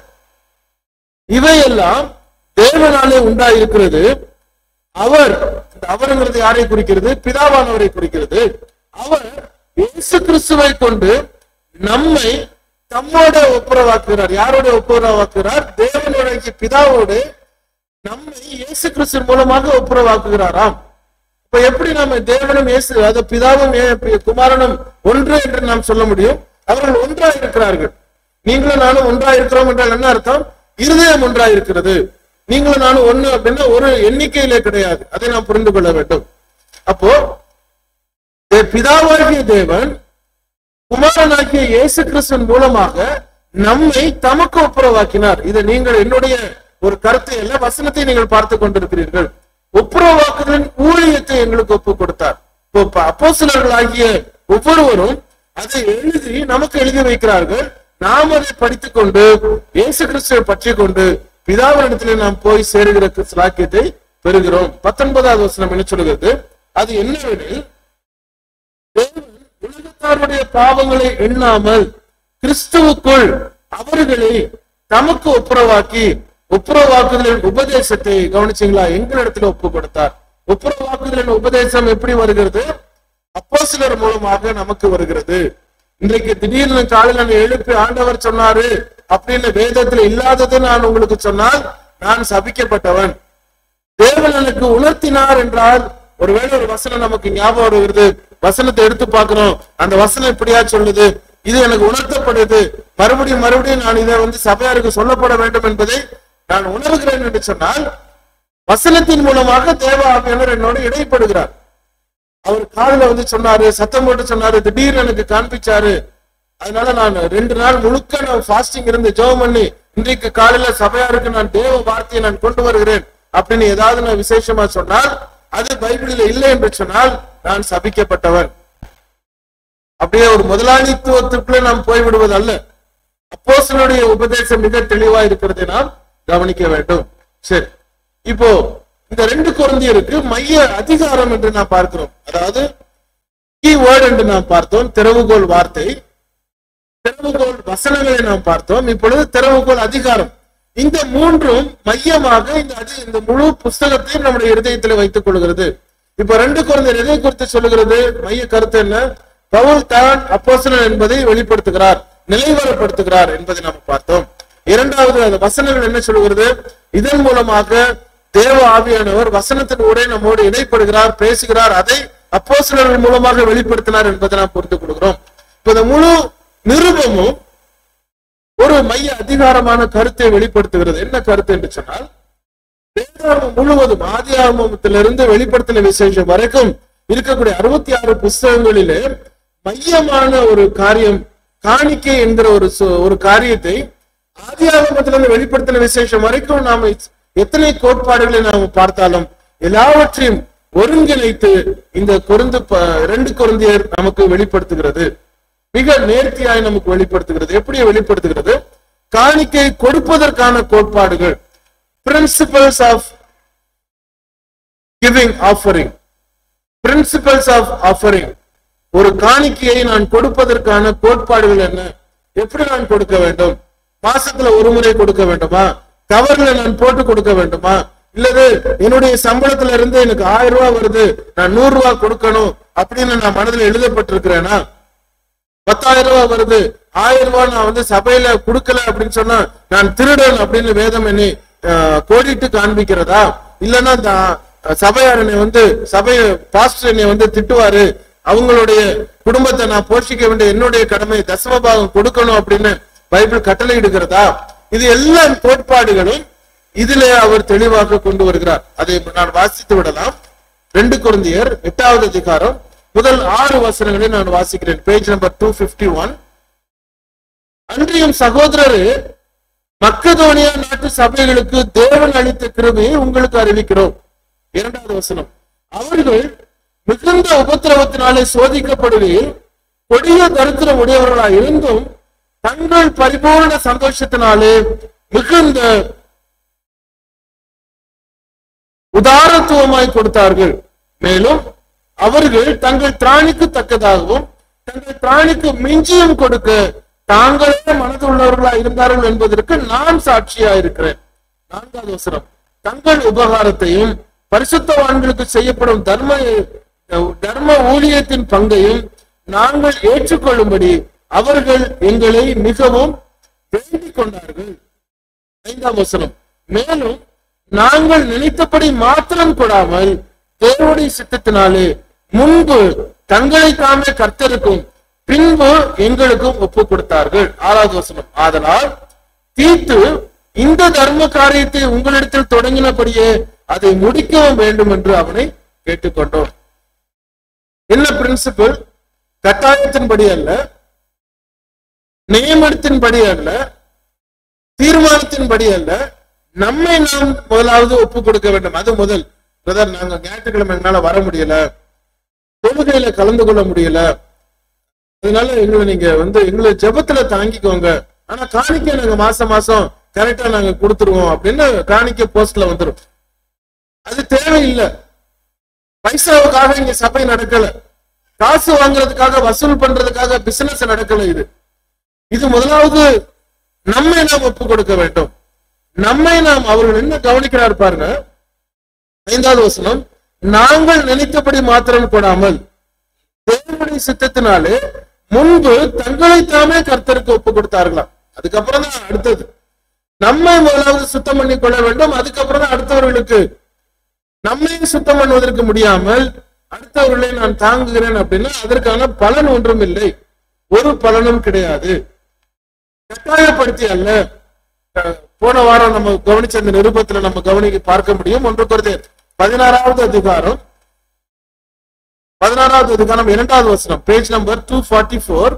இவையெல்லாம் தேவனாலே உண்டாயிருக்கிறது, அவர், அவருங்கிறது யாரை குறிக்கிறது? பிதாவானவரை குறிக்கிறது. அவர் இயேசு கிறிஸ்துவை கொண்டு நம்மை தம்மோட ஒப்புரவாக்குகிறார். யாரோட ஒப்புரவாக்குகிறார்? தேவனுடைய பிதாவோடு நம்மை இயேசு கிறிஸ்து மூலமாக ஒப்புரவாக்குகிறாராம். இப்ப எப்படி நம்ம தேவனும் இயேசு, அது பிதாவும் குமாரனும் ஒன்று என்று நாம் சொல்ல முடியும்? அவர்கள் ஒன்றாய் இருக்கிறார்கள். நீங்களும் நானும் ஒன்றாய் இருக்கிறோம் என்றால் என்ன அர்த்தம்? இருதயம் ஒன்றாய் இருக்கிறது. நீங்களும் நானும் ஒண்ணு அப்படின்னா ஒரு எண்ணிக்கையிலே கிடையாது. அதை நாம் புரிந்து கொள்ள வேண்டும். அப்போ பிதாவாகிய தேவன் குமாரனாகிய இயேசு கிறிஸ்துவின் மூலமாக நம்மை தமக்கு ஒப்புரவாக்கினார். இதை நீங்கள் என்னுடைய ஒரு கருத்தை அல்ல, வசனத்தை நீங்கள் பார்த்து கொண்டிருக்கிறீர்கள். ஒப்புரவாக்குதலின் ஊழியத்தை எங்களுக்கு ஒப்பு கொடுத்தார். அப்போஸ்தலர்கள் ஆகிய ஒவ்வொருவரும் அதை எழுதி நமக்கு எழுதி வைக்கிறார்கள். நாம் அதை படித்துக் கொண்டு இயேசு கிறிஸ்துவை பற்றி கொண்டு பிதாவினிடத்திலே நாம் போய் சேருகிற சாக்கியத்தை பெறுகிறோம். பத்தொன்பதாவது வசனம் என்ன சொல்கிறது? அது என்னவெனில், தேவன் உலகத்தாருடைய பாவங்களை எண்ணாமல் கிறிஸ்துவுக்குள் அவர்களை தமக்கு ஒப்புரவாக்கி ஒப்புரவாக்குதலின் உபதேசத்தை, கவனிச்சீங்களா, எங்களிடத்துல ஒப்பு கொடுத்தார். ஒப்புரவாக்குதலின் உபதேசம் எப்படி வருகிறது? அப்போஸ்தலர் மூலமாக நமக்கு வருகிறது. இன்றைக்கு திடீர்னு காலையில எழுப்பி ஆண்டவர் சொன்னாரு அப்படின்னு வேதத்துல இல்லாதது நான் உங்களுக்கு சொன்னால் நான் சபிக்கப்பட்டவன். தேவன் எனக்கு உணர்த்தினார் என்றால் ஒருவேளை ஒரு வசனம் நமக்கு ஞாபகம் வருகிறது, வசனத்தை எடுத்து பார்க்கிறோம், அந்த வசனம் இப்படியா சொல்லுது, இது எனக்கு உணர்த்தப்படுது, மறுபடியும் மறுபடியும் நான் இதை வந்து சபையாருக்கு சொல்லப்பட வேண்டும் என்பதை நான் உணர்கிறேன் என்று சொன்னால் வசனத்தின் மூலமாக தேவ ஆவியானவர் என்னோடு இடைப்படுகிறார். அவர் காதுல வந்து சொன்னாரு, சத்தம் போட்டு சொன்னாரு, திடீர்னு எனக்கு காண்பிச்சாரு, அதனால நான் ரெண்டு நாள் முழுக்க நான் ஃபாஸ்டிங் இருந்து ஜெபம் பண்ணி இன்றைக்கு காலையில சபையாருக்கு நான் தேவ வார்த்தையை நான் கொண்டு வருகிறேன் அப்படின்னு ஏதாவது நான் விசேஷமா சொன்னால் அது பைபிளில் இல்லை என்று சொன்னால் நான் சபிக்கப்பட்டவன். அப்படியே ஒரு முதலாளித்துவத்துக்குள்ளே நாம் போய்விடுவது அல்ல. அப்போஸ்தலருடைய உபதேசம் மிக தெளிவா இருக்கிறதை நாம் கவனிக்க வேண்டும். சரி, இப்போ இந்த ரெண்டு கொரிந்தியருக்கு மைய அதிகாரம் என்று நாம் பார்க்கிறோம். அதாவது கீ வேர்ட் என்று நாம் பார்த்தோம், திறவுகோல் வார்த்தை, திறவுகோல் வசனங்களை நாம் பார்த்தோம். இப்பொழுது திறவுகோல் அதிகாரம். இந்த மூன்றும் மையமாக இந்த இந்த முழு புஸ்தகத்தையும் நம்முடைய இருதயத்தில் வைத்துக் கொள்கிறது. இப்ப ரெண்டு கொரிந்தியர் எதை குறித்து சொல்லுகிறது? மைய கருத்து என்ன? பவுல் தான் அப்போஸ்தலன் என்பதை வெளிப்படுத்துகிறார், நிலைவரப்படுத்துகிறார் என்பதை நாம் பார்த்தோம். இரண்டாவது அந்த வசனங்கள் என்ன சொல்லுகிறது? இதன் மூலமாக தேவ ஆவியானவர் வசனத்தின் ஊடே நம்மோடு இடைப்படுகிறார், பேசுகிறார், அதை அப்போஸ்தலர்கள் மூலமாக வெளிப்படுத்தினார் என்பதை நாம் புரிந்து கொள்கிறோம். இப்ப இந்த முழு நிருபமும் ஒரு மைய அதிகாரமான கருத்தை வெளிப்படுத்துகிறது. என்ன கருத்து என்று சொன்னால், வேதாகமம் முழுவதும் ஆதி ஆகமத்திலிருந்து வெளிப்படுத்தின விசேஷம் வரைக்கும் இருக்கக்கூடிய அறுபத்தி ஆறு புஸ்தகங்களிலே மையமான ஒரு காரியம் காணிக்கை என்கிற ஒரு ஒரு காரியத்தை ஆதி ஆகமத்திலிருந்து வெளிப்படுத்தின விசேஷம் வரைக்கும் நாம் எத்தனை கோட்பாடுகளை நாம் பார்த்தாலும் எல்லாவற்றையும் ஒருங்கிணைத்து இந்த கொரிந்து ரெண்டு கொரிந்தியர் நமக்கு வெளிப்படுத்துகிறது. மிக நேர்த்தியாய் நமக்கு வெளிப்படுத்துகிறது. எப்படி வெளிப்படுத்துகிறது? காணிக்கை கொடுப்பதற்கான கோட்பாடுகள், principles of giving offering, principles of offering. ஒரு காணிக்கையை நான் கொடுப்பதற்கான கோட்பாடுகள் என்ன? எப்படி நான் கொடுக்க வேண்டும்? மாசத்துல ஒரு முறை கொடுக்க வேண்டுமா? கவர்ல நான் போட்டு கொடுக்க வேண்டுமா? இல்லது என்னுடைய சம்பளத்துல இருந்து எனக்கு ஆயிரம் ரூபாய் வருது, நான் நூறு ரூபாய் கொடுக்கணும் அப்படின்னு நான் மனதில் எழுதப்பட்டிருக்கிறேனா? பத்தாயிரம் ரூபாய் வருது, ஆயிரம் ரூபாய் நான் வந்து சபையில கொடுக்கல அப்படின்னு சொன்னா நான் திருடன் அப்படின்னு வேதம் என்னை கோடிட்டு காண்பிக்கிறதா? இல்லைன்னா சபையார் என்னை வந்து சபை பாஸ்டர் என்னை வந்து திட்டுவாரு, அவங்களுடைய குடும்பத்தை நான் போஷிக்க வேண்டிய என்னுடைய கடமை தசமபாகம் கொடுக்கணும் அப்படின்னு பைபிள் கட்டளை இடுகிறதா? இது எல்லாம் கோட்பாடுகளும் இதிலே அவர் தெளிவாக கொண்டு வருகிறார். அதை நான் வாசித்து விடலாம். ரெண்டு கொரிந்தியர் எட்டாவது அதிகாரம் முதல் ஆறு வசனங்களை நான் வாசிக்கிறேன். Page number two fifty one. அன்றியும் சகோதரரு, மக்கதோனியா நாட்டு சபைகளுக்கு தேவன் அளித்த கிருபையை உங்களுக்கு அறிவிக்கிறோம். இரண்டாவது வசனம். அவர்கள் மிகுந்த உபத்திரவத்தினாலே சோதிக்கப்படுகையில் கொடிய தரித்திரம் உடையவர்களாய் இருந்தும் தங்கள் பரிபூர்ண சந்தோஷத்தினாலே மிகுந்த உதாரத்துவமாய் கொடுத்தார்கள். மேலும் அவர்கள் தங்கள் திராணிக்கு தக்கதாகவும் தங்கள் திராணிக்கு மிஞ்சியும் கொடுக்க தாங்களே மனது உள்ளவர்களா இருந்தார்கள் என்பதற்கு நான் சாட்சியா இருக்கிறேன். நான்காவது வசனம். தங்கள் உபகாரத்தையும் பரிசுத்தவான்களுக்கு செய்யப்படும் தர்ம தர்ம ஊழியத்தின் பங்கையும் நாங்கள் ஏற்றுக்கொள்ளும்படி அவர்கள் எங்களை மிகவும் வேண்டிக் கொண்டார்கள். ஐந்தாம் வசனம். மேலும் நாங்கள் நினைத்தபடி மாத்திரம் கொடாமல் தேவனுடைய சித்தத்தினாலே முன்பு தங்களை தாமே கர்த்தருக்கும் பின்பு எங்களுக்கும் ஒப்பு கொடுத்தார்கள். ஆறாவது வசனம். ஆதலால் தீத்து இந்த தர்ம காரியத்தை உங்களிடத்தில் தொடங்கினபடியே அதை முடிக்கவும் வேண்டும் என்று அவனை கேட்டுக்கொண்டோம். என்ன பிரின்சிபல்? கட்டாயத்தின்படி அல்ல, நியமனத்தின்படி அல்ல, தீர்மானத்தின்படி அல்ல, நம்மை நாம் முதலாவது ஒப்பு கொடுக்க வேண்டும். அது முதல். பிரதர், நாங்க ஞாயிற்றுக்கிழமை எங்களால வர முடியல, தொழுகையில கலந்து கொள்ள முடியல, அதனால எங்களை நீங்க வந்து எங்களை ஜெபத்துல தாங்கிக்கோங்க, ஆனா காணிக்கை நாங்க மாசம் மாசம் கரெக்டா நாங்க கொடுத்துருவோம் அப்படின்னு காணிக்கை போஸ்ட்ல வந்துடும். அது தேவையில்லை. பைசாவுக்காக இங்க சபை நடக்கல, காசு வாங்குறதுக்காக வசூல் பண்றதுக்காக பிசினஸ் நடக்கல. இது இது முதலாவது நம்மை நாம் ஒப்பு கொடுக்க வேண்டும். நம்மை நாம் அவர்கள் என்ன கவனிக்கிறார் பாருங்க. ஐந்தாவது வசனம். நாங்கள் நினைத்தபடி மாத்திரம் கொடாமல் தேவனுடைய சித்தத்தினாலே முன்பு தங்களை தாமே கர்த்தருக்கு ஒப்பு கொடுத்தார்களாம். அதுக்கப்புறம் தான் அடுத்தது. நம்மை முதலாவது சுத்தம் பண்ணி கொள்ள வேண்டும். அதுக்கப்புறம் தான் அடுத்தவர்களுக்கு. நம்மையும் சுத்தம் பண்ணுவதற்கு முடியாமல் அடுத்தவர்களை நான் தாங்குகிறேன் அப்படின்னா அதற்கான பலன் ஒன்றும் இல்லை, ஒரு பலனும் கிடையாது. கட்டாயப்படுத்தி அல்ல. போன வாரம் நம்ம கவனிச்ச அந்த நிருபத்துல நம்ம கவனிக்க பார்க்க முடியும். ஒன்று கொரிந்தியர் பதினாறாவது அதிகாரம் பதினாறாவது அதிகாரம் இரண்டாவது வசனம், page number two forty four.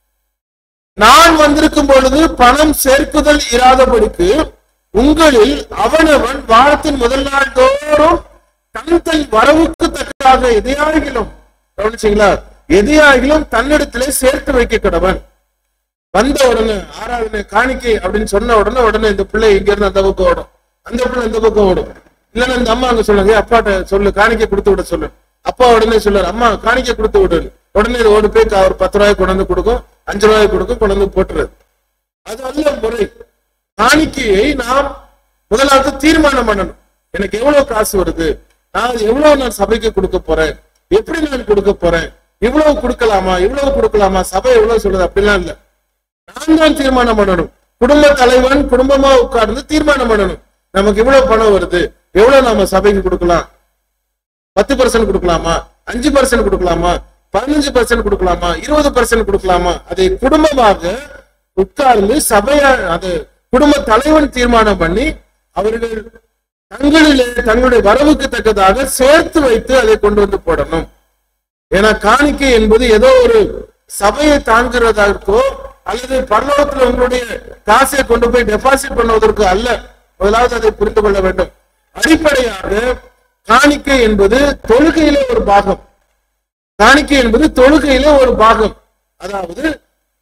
நான் வந்திருக்கும் பொழுது பணம் சேர்க்குதல் இராதபடிக்கு உங்களில் அவனவன் வாரத்தின் முதல் நாள் தோறும் தன் தன் வரவுக்கு தக்கதாக எதையாகிலும், கவனிச்சீங்களா, எதையாகிலும் தன்னிடத்திலே சேர்த்து வைக்க கடவன். வந்த உடனே ஆராதனை காணிக்கை அப்படின்னு சொன்ன உடனே உடனே இந்த பிள்ளை இங்க இருந்து அந்த பக்கம் ஓடும், அந்த பிள்ளை இந்த பக்கம் ஓடும். இல்லைன்னா இந்த அம்மா அங்க சொல்லுங்க, அப்பாட்ட சொல்லு காணிக்கை கொடுத்து விட சொல்லு. அப்பா உடனே சொல்லுவாரு, அம்மா காணிக்கை கொடுத்து விடு. உடனே இது ஓடி போய் ஒரு பத்து ரூபாய் கொண்டு கொடுக்கும், அஞ்சு ரூபாய் கொடுக்கும், கொண்டு போட்டுறது. அது அல்ல முறை. காணிக்கையை நாம் முதலாவது தீர்மானம் பண்ணணும். எனக்கு எவ்வளவு காசு வருது, நான் எவ்வளவு நான் சபைக்கு கொடுக்க போறேன், எப்படி நான் கொடுக்க போறேன், இவ்வளவு கொடுக்கலாமா இவ்வளவு கொடுக்கலாமா, சபை எவ்வளவு சொல்றது, அப்படிலாம் இல்ல. நான் தான் தீர்மானம் பண்ணணும். குடும்ப தலைவன் குடும்பமா உட்கார்ந்து தீர்மானம் பண்ணணும். நமக்கு இவ்வளவு பணம் வருது, எவ்வளவு நாம சபைக்கு கொடுக்கலாம், பத்து பர்சன்ட் கொடுக்கலாமா, அஞ்சு பர்சன்ட் கொடுக்கலாமா, பதினஞ்சு பர்சன்ட் கொடுக்கலாமா, இருபது பர்சன்ட் கொடுக்கலாமா, அதை குடும்பமாக உட்கார்ந்து சபையா அது குடும்ப தலைவன் தீர்மானம் பண்ணி அவர்கள் தங்களிலே தங்களுடைய வரவுக்கு தக்கதாக சேர்த்து வைத்து அதை கொண்டு வந்து போடணும். ஏன்னா காணிக்கை என்பது ஏதோ ஒரு சபையை தாங்கிறதற்கோ அல்லது பரலோகத்தில் உங்களுடைய காசை கொண்டு போய் டெபாசிட் பண்ணுவதற்கு அல்ல. முதலாவது அதை புரிந்து கொள்ள வேண்டும். அடிப்படையாக காணிக்கை என்பது தொழுகையிலே ஒரு பாகம். காணிக்கை என்பது தொழுகையிலே ஒரு பாகம். அதாவது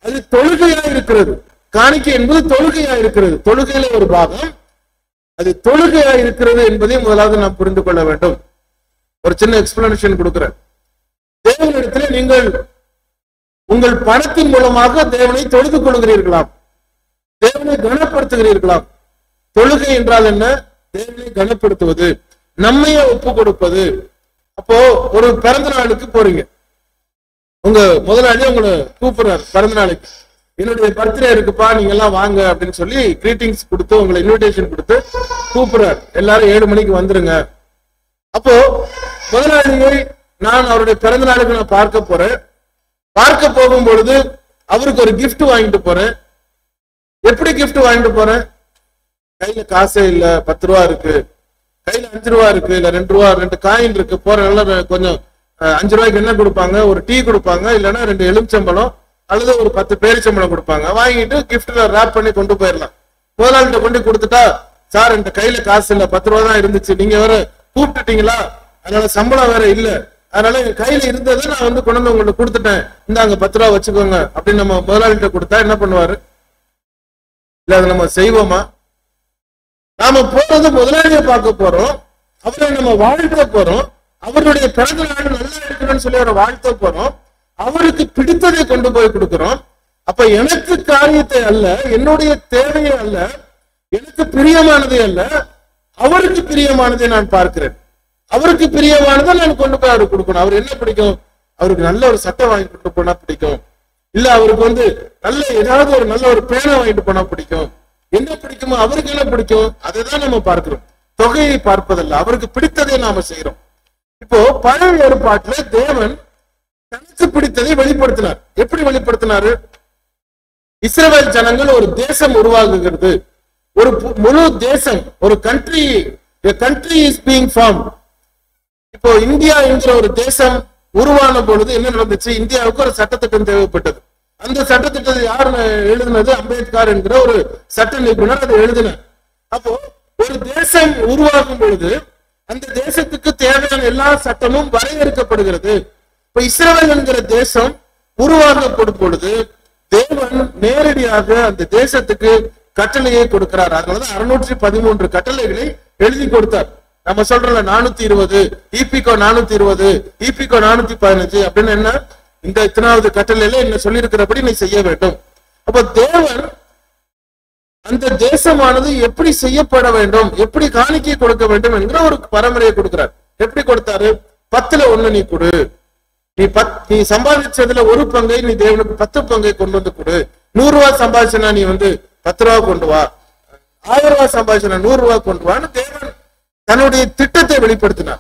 அது தொழுகையா இருக்கிறது. காணிக்கை என்பது தொழுகையா இருக்கிறது. தொழுகையில ஒரு பாகம் அது தொழுகையா இருக்கிறது என்பதை முதலாவது நாம் புரிந்து கொள்ள வேண்டும். ஒரு சின்ன எக்ஸ்பிளனேஷன் கொடுக்கிறேன். தேவனிடத்திலே நீங்கள் உங்கள் பணத்தின் மூலமாக தேவனை தொழுது கொள்கிறீர்களாம், தேவனை கனப்படுத்துகிறீர்களாம். தொழுகை என்றால் என்ன? தேவனை கனப்படுத்துவது, நம்மையே ஒப்பு கொடுப்பது. அப்போ ஒரு பிறந்த நாளுக்கு போறீங்க, உங்க முதலாளி உங்களை கூப்பிடுறாரு பிறந்த நாளைக்கு, என்னுடைய பர்த்டே இருக்குப்பா நீங்க எல்லாம் வாங்க அப்படின்னு சொல்லி கிரீட்டிங்ஸ் கொடுத்து உங்களை இன்விடேஷன் கொடுத்து கூப்பிடுறாரு, எல்லாரும் ஏழு மணிக்கு வந்துருங்க. அப்போ முதலாளியை நான் அவருடைய பிறந்த நாளுக்கு நான் பார்க்க போறேன். பார்க்க போகும் பொழுது அவருக்கு ஒரு கிஃப்ட் வாங்கிட்டு போறேன். எப்படி கிஃப்ட் வாங்கிட்டு போறேன்? கையில காசே இல்ல, பத்து ரூபா இருக்கு, கையில அஞ்சு ரூபா இருக்கு, இல்ல ரெண்டு ரூபா ரெண்டு காயின் இருக்கு. போற கொஞ்சம் அஞ்சு ரூபாய்க்கு என்ன கொடுப்பாங்க? ஒரு டீ கொடுப்பாங்க, இல்லைன்னா ரெண்டு எலுமிச்சம்பழம் அல்லது ஒரு பத்து பேரிச்சம்பழம் கொடுப்பாங்க. வாங்கிட்டு கிஃப்ட்ல ரேப் பண்ணி கொண்டு போயிடலாம். முதலாளிட்ட கொண்டு கொடுத்துட்டா, சார் இந்த கையில காசு இல்ல, பத்து ரூபா தான் இருந்துச்சு, நீங்க வேற கூப்பிட்டுட்டீங்களா, அதனால சம்பளம் வேற இல்ல, அதனால என் கையில இருந்ததை நான் வந்து கொண்டு வந்து உங்களுக்கு கொடுத்துட்டேன், இந்தாங்க பத்து ரூபா வச்சுக்கோங்க அப்படின்னு நம்ம முதலாளிட்ட கொடுத்தா என்ன பண்ணுவாரு? இல்ல அதை நம்ம செய்வோமா? நாம போறது முதலாளியை பார்க்க போறோம், அவரை நம்ம வாழ்த்த போறோம், அவருடைய பிறந்த நாள் நல்லா இருக்கணும்னு சொல்லி அவரை வாழ்த்த போறோம், அவருக்கு பிடித்ததை கொண்டு போய் கொடுக்கிறோம். அப்ப எனக்கு காரியத்தை அல்ல, என்னுடைய தேவையை அல்ல, எனக்கு பிரியமானதை அல்ல, அவருக்கு பிரியமானதை நான் பார்க்கிறேன். அவருக்கு பிரியமானதை நான் கொண்டு போய் அவருக்கு கொடுக்கணும். அவர் என்ன பிடிக்கும்? அவருக்கு நல்ல ஒரு சட்டை வாங்கி கொண்டு போனா பிடிக்கும், இல்ல அவருக்கு வந்து நல்ல ஏதாவது ஒரு நல்ல ஒரு பேனை வாங்கிட்டு போனா பிடிக்கும். என்ன பிடிக்குமோ அவருக்கு என்ன பிடிக்கும் அதை தான் நம்ம பார்க்கிறோம், தொகையை பார்ப்பதல்ல, அவருக்கு பிடித்ததை நாம செய்யறோம். இப்போ பழைய ஏற்பாட்டுல தேவன் தனக்கு பிடித்ததை வெளிப்படுத்தினார். எப்படி வெளிப்படுத்தினாரு? இஸ்ரவேல் ஜனங்கள் ஒரு தேசம் உருவாகுகிறது, ஒரு முழு தேசம், ஒரு country, a country is being formed. இப்போ இந்தியா என்கிற ஒரு தேசம் உருவான பொழுது என்ன நடந்துச்சு? இந்தியாவுக்கு ஒரு சட்டத்திட்டம் தேவைப்பட்டது. அந்த சட்டத்திட்டத்தை யார் எழுதினது? அம்பேத்கர் என்கிற ஒரு சட்ட நிபுணர் அதை எழுதினார். அப்போ ஒரு தேசம் உருவாகும் பொழுது அந்த தேசத்துக்கு தேவையான எல்லா சட்டமும் வரையறுக்கப்படுகிறது. இப்ப இஸ்ரவேல் என்கிற தேசம் உருவாக்கப்படும் பொழுது தேவன் நேரடியாக அந்த தேசத்துக்கு கட்டளையை கொடுக்கிறார். அதனாலதான் அறுநூற்றி பதிமூன்று கட்டளைகளை எழுதி கொடுத்தார். நம்ம சொல்றோம்ல நானூத்தி இருபது இபிகோ நானூத்தி இருபது இபிகோ நானூத்தி பதினஞ்சு அப்படின்னு என்ன, இந்த இத்தனாவது கட்டளையில என்ன சொல்லி இருக்கிறபடி நீ செய்ய வேண்டும். அப்ப தேவன் அந்த தேசமானது எப்படி செய்யப்பட வேண்டும், எப்படி காணிக்கை கொடுக்க வேண்டும் என்கிற ஒரு பரம்பரையை கொடுக்கிறார். எப்படி கொடுத்தாரு? பத்துல ஒண்ணு நீ கொடு, நீ பத் நீ சம்பாதிச்சதுல ஒரு பங்கை நீ தேவனுக்கு பத்து பங்கை கொண்டு வந்து கொடு. நூறு ரூபாய் சம்பாதிச்சனா நீ வந்து பத்து ரூபா கொண்டு வா, ஆயிரம் ரூபாய் சம்பாதிச்சனா நூறு ரூபாய் கொண்டு வான்னு தேவன் தன்னுடைய திட்டத்தை வெளிப்படுத்தினார்.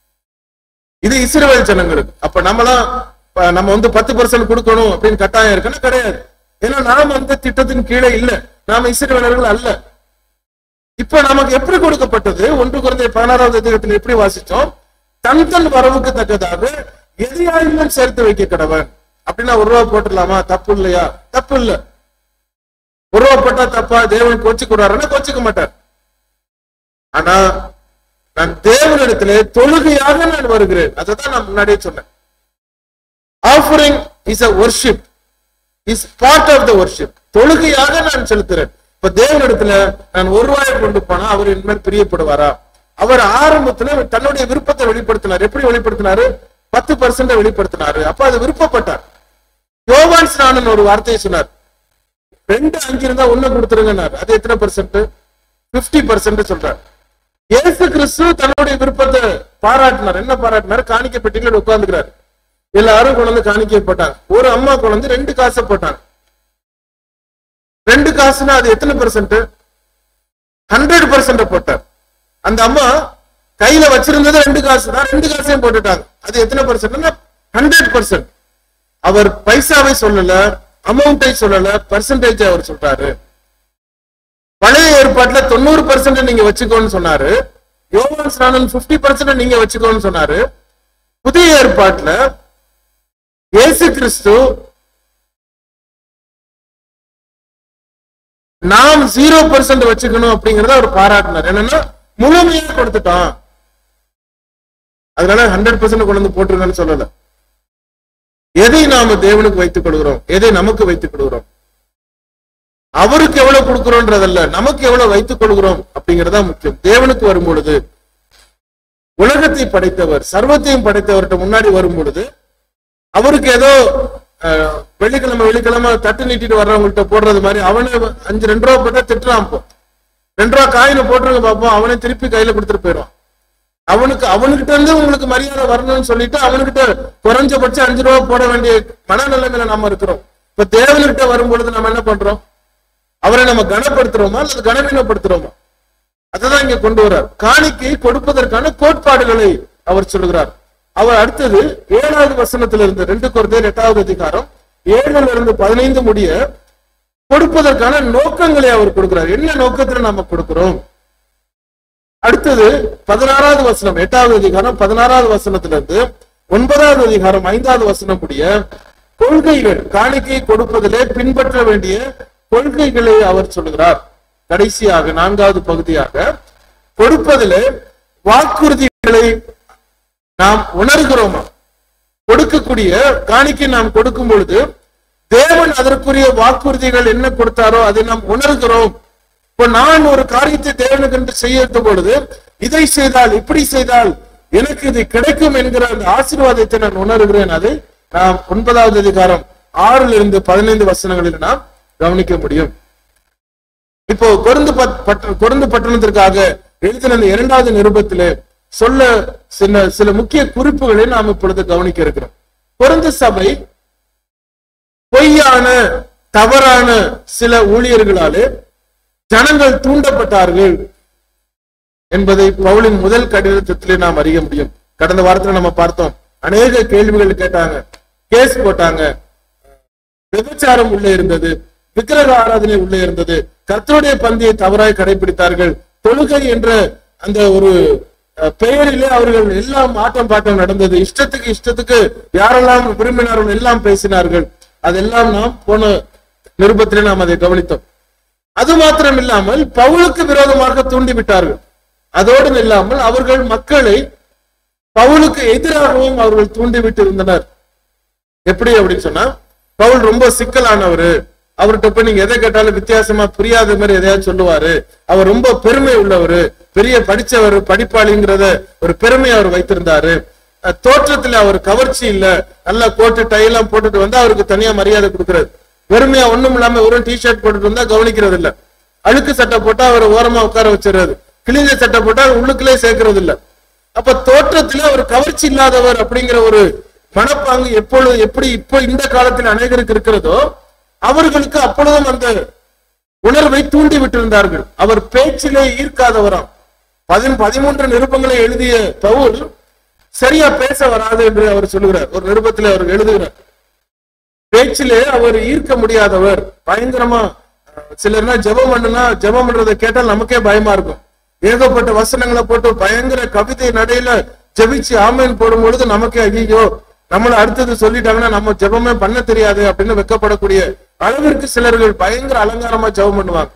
இது இஸ்ரவேல் ஜனங்களுக்கு. அப்ப நம்மளாம் நம்ம வந்து பத்து பர்சன்ட் கொடுக்கணும் அப்படின்னு கட்டாயம் இருக்குன்னா கிடையாது. ஏன்னா நாம் அந்த திட்டத்தின் கீழே இல்ல, நாம இஸ்ரவேலர்கள் அல்ல. இப்ப நமக்கு எப்படி கொடுக்கப்பட்டது? ஒன்று குறைந்த பதினாறாவது அதிகாரத்தில் எப்படி வாசிச்சோம்? தன் தன் வரவுக்கு தக்கதாக எதையாயிலும் சேர்த்து வைக்க கடவன். அப்படின்னா ஒரு ரூபா போட்டுடலாமா? தப்பு இல்லையா? தப்பு இல்ல. ஒரு ரூபா போட்டா தப்பா? தேவன் கோச்சுக்கூடாருன்னா கோச்சுக்க மாட்டார். ஆனா நான் தேவனிடத்திலே தொழுகையாக நான் வருகிறேன். அதைதான் நான் முன்னாடியே சொன்னேன். Offering is a worship, is part of the worship. தொழுகையாக நான் செலுத்துறேன். இப்ப தேவனிடத்துல நான் ஒரு ரூபாயை கொண்டு போனா அவர் என் மேல் பிரியப்படுவாரா? அவர் ஆரம்பத்துல தன்னுடைய விருப்பத்தை வெளிப்படுத்தினார். எப்படி வெளிப்படுத்தினாரு? பத்து பர்சன்ட் வெளிப்படுத்தினாரு. அப்ப அது விருப்பப்பட்டார். யோவான் ஸ்நானன் ஒரு வார்த்தையை சொன்னார், ரெண்டு அஞ்சு இருந்தா ஒண்ணு கொடுத்துருங்க. அது எத்தனை பர்சன்ட்? பிப்டி பர்சன்ட் சொல்றார். இயேசு கிறிஸ்து தன்னுடைய விருப்பத்தை பாராட்டினார். என்ன பாராட்டினார்? காணிக்கை பெட்டியில் உட்கார்ந்துக்கிறார். எல்லாரும் கொண்டு வந்து காணிக்கை போட்டாங்க. ஒரு அம்மா கொண்டு வந்து ரெண்டு காசை போட்டாங்க. ரெண்டு காசுனா அது எத்தனை பர்சன்ட்? ஹண்ட்ரட் பர்சன்ட் போட்டார். அந்த அம்மா கையில வச்சிருந்தது ரெண்டு காசு தான், ரெண்டு காசையும் போட்டுட்டாங்க. அது எத்தனை பர்சன்ட்? Hundred percent. அவர் பைசாவை சொல்லல, அமௌண்டை சொல்லல, பர்சன்டேஜ் அவர் சொல்றாரு. பழைய ஏற்பாட்டுல தொண்ணூறு பர்சன்ட் நீங்க வச்சுக்கோன்னு சொன்னாரு. யோவான் ஸ்நானன் பிப்டி பர்சன்ட் நீங்க வச்சுக்கோன்னு சொன்னாரு. புதிய ஏற்பாட்டுல இயேசு கிறிஸ்து நாம் ஜீரோ பர்சன்ட் வச்சுக்கணும் அப்படிங்கறத அவர் பாராட்டினார். என்னன்னா முழுமையா கொடுத்துட்டான், அதனால ஹண்ட்ரட் பர்சன்ட் கொண்டு வந்து போட்டுருங்கன்னு சொல்லல. எதை நாம தேவனுக்கு வைத்துக் கொள்கிறோம், எதை நமக்கு வைத்துக் கொள்கிறோம், அவருக்கு எவ்வளவு கொடுக்கிறோன்றதல்ல, நமக்கு எவ்வளவு வைத்துக் கொள்கிறோம் அப்படிங்கறதா முக்கியம். தேவனுக்கு வரும் பொழுது, உலகத்தை படைத்தவர் சர்வத்தையும் படைத்தவர்கிட்ட முன்னாடி வரும் பொழுது, அவருக்கு ஏதோ வெள்ளிக்கிழமை வெள்ளிக்கிழமை தட்டு நீட்டிட்டு வர்றவங்கள்ட்ட போடுறது மாதிரி அவனை அஞ்சு ரெண்டு ரூபா போட்டா திட்டுறான். போ ரெண்டு ரூபா காயில போட்டுருங்க பார்ப்போம், அவனை திருப்பி கையில கொடுத்துட்டு போயிடுவான். அவனுக்கு அவனுக்கிட்ட இருந்து உங்களுக்கு மரியாதை வரணும்னு சொல்லிட்டு அவனுக்கிட்ட குறைஞ்சபட்சம் அஞ்சு ரூபா போட வேண்டிய மனநிலைமையில நம்ம இருக்கிறோம். இப்ப தேவன்கிட்ட வரும் பொழுது நம்ம என்ன பண்றோம்? அவரை நம்ம கனப்படுத்துறோமா அல்லது கனவீனப்படுத்துறோமா? அதுதான் இங்க கொண்டு வர்றார். காணிக்கை கொடுப்பதற்கான கோட்பாடுகளை அவர் சொல்லுகிறார். அவர் அடுத்தது ஏழாவது வசனத்திலிருந்து ரெண்டு கொரிந்தியர் எட்டாவது அதிகாரம் ஏழுல இருந்து பதினைந்து முடிய கொடுப்பதற்கான நோக்கங்களை அவர் கொடுக்கிறார். என்ன நோக்கத்துல நாம கொடுக்கிறோம்? அடுத்தது பதினாறாவது வசனம், எட்டாவது அதிகாரம் பதினாறாவது வசனத்திலிருந்து ஒன்பதாவது அதிகாரம் ஐந்தாவது வசனம் முடிய கொள்கைகள், காணிக்கை கொடுப்பதிலே பின்பற்ற வேண்டிய கொள்கைகளை அவர் சொல்லுகிறார். கடைசியாக நான்காவது பகுதியாக கொடுப்பதிலே வாக்குறுதிகளை நாம் உணர்கிறோமா? கொடுக்கக்கூடிய காணிக்கை நாம் கொடுக்கும் பொழுது தேவன் அதற்குரிய வாக்குறுதிகள் என்ன கொடுத்தாரோ அதை நாம் உணர்கிறோம். இப்ப நான் ஒரு காரியத்தை தேவனுக்கு என்று செய்ய பொழுது இதை செய்தால் இப்படி செய்தால் எனக்கு இது கிடைக்கும் என்கிற அந்த ஆசீர்வாதத்தை நான் உணர்கிறேன். அதை நாம் ஒன்பதாவது அதிகாரம் ஆறுல இருந்து பதினைந்து வசனங்களில் நாம் கவனிக்க முடியும். இப்போ கொருந்து கொருந்து பட்டணத்திற்காக எழுதின அந்த இரண்டாவது நிருபத்திலே சொல்ல சில சில முக்கிய குறிப்புகளை நாம் இப்பொழுது கவனிக்க இருக்கிறோம். கொருந்து சபை பொய்யான தவறான சில ஊழியர்களாலே ஜனங்கள் தூண்டப்பட்டார்கள் என்பதை பவுலின் முதல் கடிதத்திலே நாம் அறிய முடியும். கடந்த வாரத்துல நம்ம பார்த்தோம். அநேக கேள்விகள் கேட்டாங்க, கேஸ் போட்டாங்க, விபச்சாரம் உள்ளே இருந்தது, விக்கிரக ஆராதனை உள்ளே இருந்தது, கர்த்தருடைய பந்தியை தவறாய் கடைபிடித்தார்கள், தொழுகை என்ற அந்த ஒரு பெயரிலே அவர்கள் எல்லாம் ஆட்டம் பாட்டம் நடந்தது, இஷ்டத்துக்கு இஷ்டத்துக்கு யாரெல்லாம் விரும்பினார்கள் எல்லாம் பேசினார்கள். அதெல்லாம் நாம் போன நிருபத்திலே நாம் அதை கவனித்தோம். அது மாத்திரம் இல்லாமல் பவுலுக்கு விரோதமாக தூண்டிவிட்டார்கள். அதோடு இல்லாமல் அவர்கள் மக்களை பவுலுக்கு எதிராகவும் அவர்கள் தூண்டிவிட்டு இருந்தனர். எப்படி அப்படின்னு சொன்னா, பவுல் ரொம்ப சிக்கலானவரு, அவர்கிட்ட போய் நீங்க எதை கேட்டாலும் வித்தியாசமா புரியாத மாதிரி எதையாவது சொல்லுவாரு, அவர் ரொம்ப பெருமை உள்ளவரு, பெரிய படிச்சவர் படிப்பாளிங்கிறத ஒரு பெருமை அவர் வைத்திருந்தாரு, தோற்றத்துல அவர் கவர்ச்சி இல்ல, நல்லா கோட்டு டையெல்லாம் போட்டுட்டு வந்தா அவருக்கு தனியா மரியாதை கொடுக்கறது, வெறுமையா ஒண்ணும் இல்லாம ஒரு டிஷர்ட் போட்டுட்டு வந்தா கவனிக்கிறது இல்ல, அழுக்கு சட்டை போட்டா அவர் ஓரமா உட்கார வச்சிருது, கிழிஞ்ச சட்டை போட்டா உள்ளுக்குள்ளே சேர்க்கறது இல்ல. அப்ப தோற்றத்துல அவர் கவர்ச்சி இல்லாதவர் அப்படிங்கிற ஒரு மனப்பாங்கு எப்பொழுது எப்படி இப்போ இந்த காலத்தில் அநேகருக்கு இருக்கிறதோ அவர்களுக்கு அப்பொழுதும் அந்த உணர்வை தூண்டி விட்டிருந்தார்கள். அவர் பேச்சிலே ஈர்க்காதவராம். பதின் பதிமூன்று நிருபங்களை எழுதிய பவுல் சரியா பேச வராது என்று அவர் சொல்லுகிறார். ஒரு நிருபத்திலே அவர் எழுதுகிறார், பேச்சிலே அவர் ஈர்க்க முடியாதவர், பயங்கரமா சிலர்னா ஜெபம் பண்ணுனா ஜெபம் பண்றதை கேட்டால் நமக்கே பயமா இருக்கும். ஏகப்பட்ட வசனங்களை போட்டு பயங்கர கவிதை நடையில ஜெபிச்சு ஆமேன் போடும் பொழுது நமக்கே ஐயோ நம்மள அடுத்தது சொல்லிட்டாங்கன்னா நம்ம ஜெபமே பண்ண தெரியாது அப்படின்னு வெக்கப்படக்கூடிய அளவிற்கு சிலர்கள் பயங்கர அலங்காரமா ஜெபம் பண்ணுவாங்க.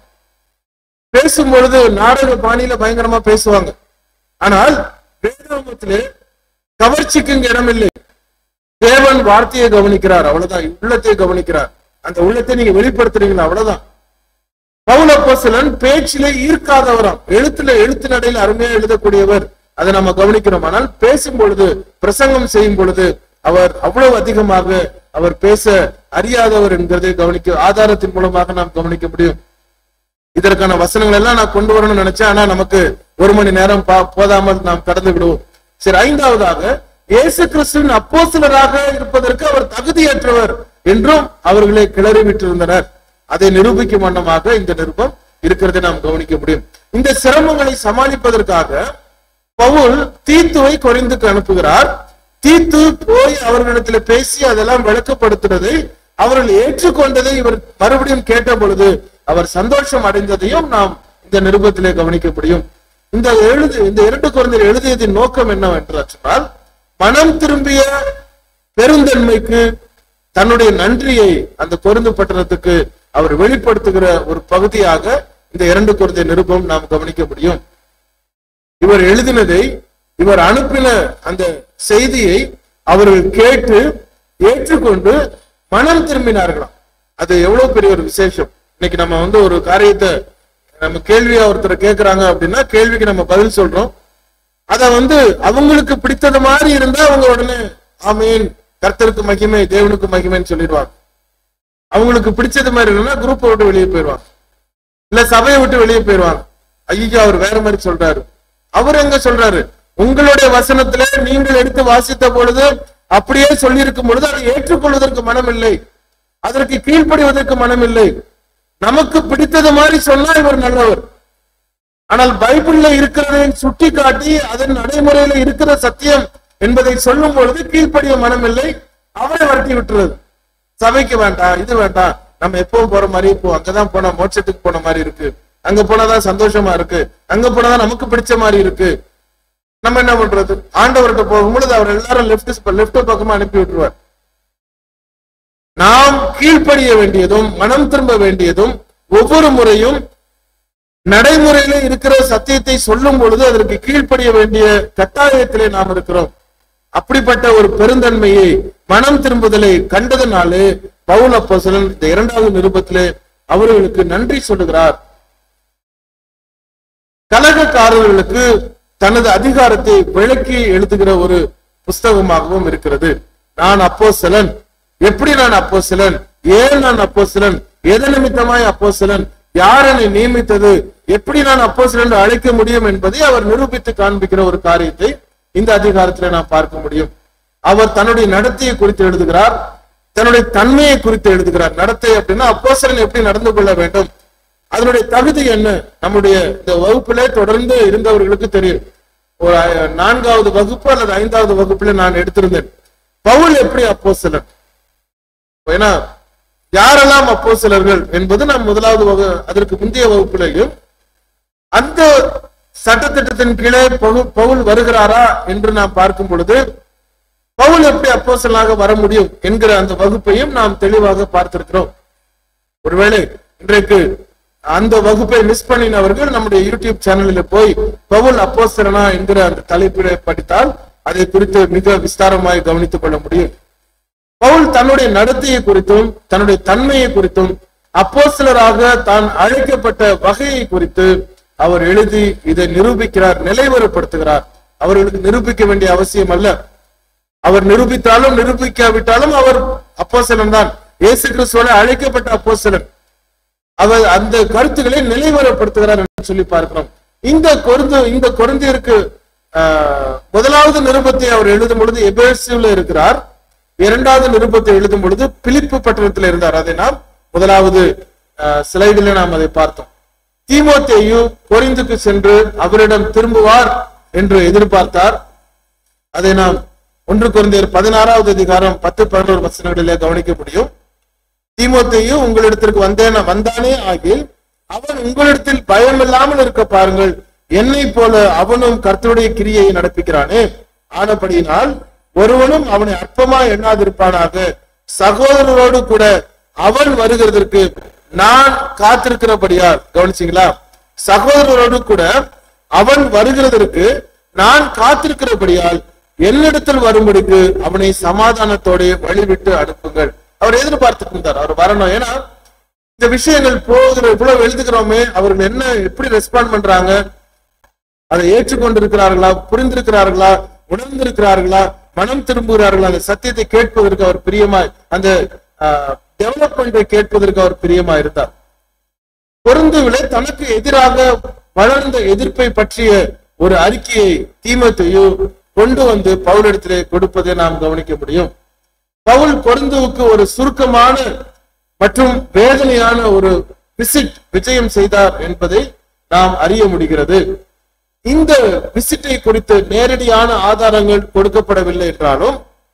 பேசும் பொழுது நாடக பாணியில பயங்கரமா பேசுவாங்க. ஆனால் வேதாகமத்திலே கவர்ச்சிக்கு இங்க இடம் இல்லை. தேவன் வார்த்தையை கவனிக்கிறார், அவ்வளவுதான். உள்ளத்தை கவனிக்கிறார். அந்த உள்ளத்தை நீங்க வெளிப்படுத்துறீங்களா, அவ்வளவுதான். பவுல் அப்போஸ்தலன் பேச்சிலே ஈர்க்காதவராம், எழுத்துல எழுத்து நடையில அருமையா எழுதக்கூடியவர், அதை நம்ம கவனிக்கிறோம். ஆனால் பேசும் பொழுது, பிரசங்கம் செய்யும் பொழுது அவர் அவ்வளவு அதிகமாக அவர் பேச அறியாதவர் என்கிறதை கவனிக்க ஆதாரத்தின் மூலமாக நாம் கவனிக்க முடியும். இதற்கான வசனங்கள் எல்லாம் நான் கொண்டு வரணும்னு நினைச்சேன், ஆனா நமக்கு ஒரு மணி நேரம் போதாமல் நாம் கடந்து விடுவோம். சரி, ஐந்தாவதாக இயேசு கிறிஸ்துவின் அப்போஸ்தலராக இருப்பதற்கு அவர் தகுதியற்றவர் என்றும் அவர்களை கிளறி விட்டிருந்தனர். அதை நிரூபிக்கும் வண்ணமாக இந்த நிருபம் இருக்கிறதை நாம் கவனிக்க முடியும். இந்த சிரமங்களை சமாளிப்பதற்காக பவுல் தீத்துவை கொரிந்துக்கு அனுப்புகிறார். தீத்து போய் அவர்களிடத்தில் பேசி அதெல்லாம் விளக்கப்படுத்துறதை அவர்கள் ஏற்றுக்கொண்டதை இவர் மறுபடியும் கேட்ட பொழுது அவர் சந்தோஷம் அடைந்ததையும் நாம் இந்த நிருபத்திலே கவனிக்க முடியும். இந்த எழுது இந்த இரண்டு கொரிந்தியர் எழுதியதின் நோக்கம் என்னவென்று சொன்னால், மனம் திரும்பிய பெருந்தன்மைக்கு தன்னுடைய நன்றியை அந்த கொரிந்து பட்டணத்துக்கு அவர் வெளிப்படுத்துகிற ஒரு பகுதியாக இந்த இரண்டு கொரிந்தியர் நிருபம் நாம் கவனிக்க முடியும். இவர் எழுதினதை, இவர் அனுப்பின அந்த செய்தியை அவர்கள் கேட்டு ஏற்றுக்கொண்டு மனம் திரும்பினார்களாம். அது எவ்வளவு பெரிய ஒரு விசேஷம். இன்னைக்கு நம்ம வந்து ஒரு காரியத்தை நம்ம கேள்வியா ஒருத்தர் கேட்கிறாங்க அப்படின்னா கேள்விக்கு நம்ம பதில் சொல்றோம். அத வந்து அவங்களுக்கு பிடித்தது மாதிரி இருந்தா அவங்க உடனே ஆமீன், கர்த்தருக்கு மகிமை, தேவனுக்கு மகிமைன்னு சொல்லிடுவாங்க. அவங்களுக்கு பிடிச்சது மாதிரி இல்லைன்னா குரூப்பை விட்டு வெளியே போயிடுவாங்க, இல்ல சபையை விட்டு வெளியே போயிடுவாங்க. ஐயோ அவர் வேற மாதிரி சொல்றாரு. அவர் எங்க சொல்றாரு? உங்களுடைய வசனத்துல நீங்கள் எடுத்து வாசித்த பொழுது அப்படியே சொல்லி இருக்கும் பொழுது அதை ஏற்றுக்கொள்வதற்கு மனம் இல்லை, அதற்கு கீழ்ப்படிவதற்கு மனம் இல்லை. நமக்கு பிடித்தது மாதிரி சொன்னா இவர் நல்லவர். ஆனால் பைபிள்ல இருக்கிறதை சுட்டி காட்டி அதன் நடைமுறையில இருக்கிற சத்தியம் என்பதை சொல்லும் பொழுது கீழ்ப்படிய மனம் இல்லை, அவரை வரட்டி விட்டுறது. சபைக்கு வேண்டாம், இது வேண்டாம், நம்ம எப்பவும் போற மாதிரி இப்போ அங்கதான் போனா மோட்சத்துக்கு போன மாதிரி இருக்கு, அங்க போனாதான் சந்தோஷமா இருக்கு, அங்க போனாதான் நமக்கு பிடிச்ச மாதிரி இருக்கு. நம்ம என்ன பண்றது? ஆண்டவர்கிட்ட போகும்பொழுது அவர் எல்லாரும் லெப்ட் லெப்ட் பக்கமா அனுப்பி விட்டுருவார். நாம் கீழ்ப்படிய வேண்டியதும் மனம் திரும்ப வேண்டியதும் ஒவ்வொரு முறையும் நடைமுறையில இருக்கிற சத்தியத்தை சொல்லும் பொழுது அதற்கு கீழ்ப்படிய வேண்டிய கட்டாயத்திலே நாம் இருக்கிறோம். அப்படிப்பட்ட ஒரு பெருந்தன்மையை, மனம் திரும்புதலை கண்டதனாலே பவுல் அப்போஸ்தலன் இந்த இரண்டாவது நிருபத்திலே அவர்களுக்கு நன்றி சொல்லுகிறார். கலகக்காரர்களுக்கு தனது அதிகாரத்தை விளக்கி எழுதுகிற ஒரு புஸ்தகமாகவும் இருக்கிறது. நான் அப்போஸ்தலன், எப்படி நான் அப்போஸ்தலன், ஏன் நான் அப்போஸ்தலன், எது நிமித்தமாய் அப்போஸ்தலன், யார் என்னை நியமித்தது, எப்படி நான் அப்போஸ்தலன் அழைக்க முடியும் என்பதை அவர் நிரூபித்து காண்பிக்கிற ஒரு காரியத்தை இந்த அதிகாரத்தில் நாம் பார்க்க முடியும். அவர் தன்னுடைய நடத்தையை குறித்து எழுதுகிறார், தன்னுடைய தன்மையை குறித்து எழுதுகிறார். நடத்தை அப்படின்னா அப்போஸ்தலன் எப்படி நடந்து கொள்ள வேண்டும், அதனுடைய தகுதி என்ன. நம்முடைய இந்த வகுப்பிலே தொடர்ந்து இருந்தவர்களுக்கு தெரியும். ஒரு நான்காவது வகுப்பு அல்லது ஐந்தாவது வகுப்புல நான் எடுத்திருந்தேன் பவுல் எப்படி அப்போஸ்தலன். ஏன்னா யாரெல்லாம் அப்போஸ்தலர்கள் என்பது நாம் முதலாவது வகு அதற்கு முந்தைய வகுப்பிலேயும் அந்த சட்டத்திட்டத்தின் கீழே பவுல் வருகிறாரா என்று நாம் பார்க்கும் பொழுது பவுல் எப்படி அப்போஸ்தலனாக வர முடியும் என்கிற அந்த வகுப்பையும் நாம் தெளிவாக பார்த்திருக்கிறோம். ஒருவேளை இன்றைக்கு அந்த வகுப்பை மிஸ் பண்ணினவர்கள் நம்முடைய யூடியூப் சேனலில் போய் பவுல் அப்போஸ்தலனா என்கிற அந்த தலைப்பினை படித்தால் அதை குறித்து மிக விஸ்தாரமாய் கவனித்துக் கொள்ள முடியும். பவுல் தன்னுடைய நடத்தையை குறித்தும் தன்னுடைய தன்மையை குறித்தும் அப்போஸ்தலராக தான் அழைக்கப்பட்ட வகையை குறித்து அவர் எழுதி இதை நிரூபிக்கிறார், நிலைவரப்படுத்துகிறார். அவர்களுக்கு நிரூபிக்க வேண்டிய அவசியம் அல்ல. அவர் நிரூபித்தாலும் நிரூபிக்காவிட்டாலும் அவர் அப்போஸ்தலன் தான், இயேசு கிறிஸ்துவால் அழைக்கப்பட்ட அப்போஸ்தலன். அவர் அந்த கருத்துக்களை நிலைவரப்படுத்துகிறார் என்று சொல்லி பார்க்கிறோம். இந்த கொரிந்து இந்த கொரிந்தியருக்கு ஆஹ் முதலாவது நிருபத்தை அவர் எழுதும் பொழுது எபேசுல இருக்கிறார், இரண்டாவது நிருபத்தை எழுதும் பொழுது பிலிப்பு பட்டணத்தில் இருந்தார். அதை நாம் முதலாவது ஸ்லைடில் நாம் அதை பார்த்தோம். தீமோத்தேயு கொரிந்துக்கு சென்று அவரிடம் திரும்புவார் என்று எதிர்பார்த்தார். அதை நாம் ஒன்று கொரிந்தியர் பதினாறாவது அதிகாரம் பத்து பதினோரு வசனங்களிலே கவனிக்க முடியும். தீமோத்தேயு உங்களிடத்திற்கு வந்தேன் வந்தானே ஆகில் அவன் உங்களிடத்தில் பயம் இல்லாமல் இருக்க பாருங்கள், என்னை போல அவனும் கர்த்தருடைய கிரியை நடப்பிக்கிறானே. ஆனபடியினால் ஒருவனும் அவனை அற்பமா எண்ணாதிருப்பானாக. சகோதரரோடு கூட அவன் வருகிறதற்கு நான் காத்திருக்கிறபடியால், கவனிச்சீங்களா, சகோதரரோடு கூட அவன் வருகிறதற்கு நான் காத்திருக்கிறபடியால் என்னிடத்தில் வரும்படிக்கு அவனை சமாதானத்தோட வழிவிட்டு அனுப்புங்கள். அவர் எதிர்பார்த்துட்டு இருந்தார் அவர் வரணும். ஏன்னா இந்த விஷயங்கள் போகிற இவ்வளவு எழுதுகிறோமே, அவர்கள் என்ன எப்படி ரெஸ்பாண்ட் பண்றாங்க, அதை ஏற்றுக்கொண்டிருக்கிறார்களா, புரிந்திருக்கிறார்களா, உணர்ந்திருக்கிறார்களா, மனம் திரும்புகிறார்களா, அந்த சத்தியத்தை கேட்பதற்கு அவர் பிரியமாய், அந்த டெவலப்மெண்டை கேட்பதற்கு அவர் பிரியமா இருந்தார். கொரிந்துவிலே தனக்கு எதிராக வளர்ந்த எதிர்ப்பை பற்றிய ஒரு அறிக்கையை தீமோத்தேயு கொண்டு வந்து பவுலிடத்திலே கொடுப்பதை நாம் கவனிக்க முடியும். பவுல் கொரிந்துவுக்கு ஒரு சுருக்கமான மற்றும் வேதனையான ஒரு விசிட் விஜயம் செய்தார் என்பதை நாம் அறிய முடிகிறது. இந்த விசிட்டை குறித்து நேரடியான ஆதாரங்கள் கொடுக்கப்படவில்லை என்றாலும்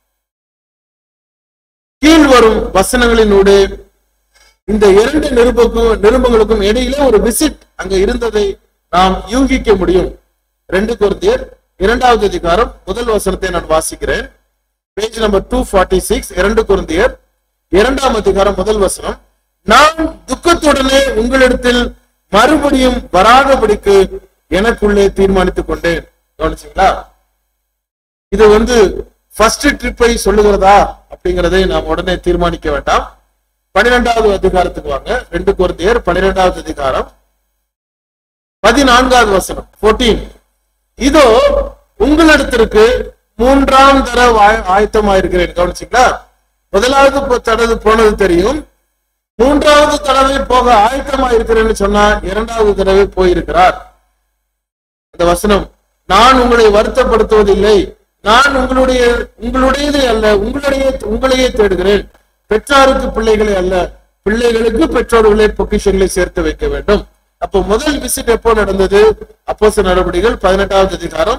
கீழ் வரும் வசனங்களினூடே இந்த இரண்டு நிருபக்கும் நிருபங்களுக்கும் இடையிலே ஒரு விசிட் அங்க இருந்ததை நாம் யூகிக்க முடியும். ரெண்டு கொரிந்தியர் இரண்டாவது அதிகாரம் முதல் வசனத்தை நான் வாசிக்கிறேன். Page number two forty six. இரண்டு கொரிந்தியர் இரண்டாம் அதிகாரம் முதல் வசனம். நான் துக்கத்துடனே உங்களிடத்தில் மறுபடியும் வராதபடிக்கு எனக்குள்ளே தீர்மானித்துக் கொண்டேன். கவனிச்சீங்களா? இது வந்து ஃபர்ஸ்ட் ட்ரிப்பை சொல்லுகிறதா அப்படிங்கிறதை நாம் உடனே தீர்மானிக்க வேண்டாம். பனிரெண்டாவது அதிகாரத்துக்கு வாங்க. ரெண்டு கொரிந்தியர் பனிரெண்டாவது அதிகாரம் பதினான்காவது வசனம் பதினான்கு. இதோ உங்களிடத்திற்கு மூன்றாம் தர ஆயத்தமாயிருக்கிறேன். கவனிச்சீங்களா? முதலாவது தடவை போனது தெரியும், மூன்றாவது தடவை போக ஆயத்தமாயிருக்கிறேன்னு சொன்னா இரண்டாவது தடவை போயிருக்கிறார். அந்த வசனம், நான் உங்களை வருத்தப்படுத்துவதில்லை, நான் உங்களுடைய உங்களுடையதை அல்ல உங்களுடைய உங்களையே தேடுகிறேன். பெற்றாருக்கு பிள்ளைகளை அல்ல, பிள்ளைகளுக்கு பெற்றோர்களை பொக்கிஷங்களை சேர்த்து வைக்க வேண்டும். அப்போ முதல் விசிட் எப்போ நடந்தது? அப்போஸ்தலர் நடபடிகள் பதினெட்டாவது அதிகாரம்.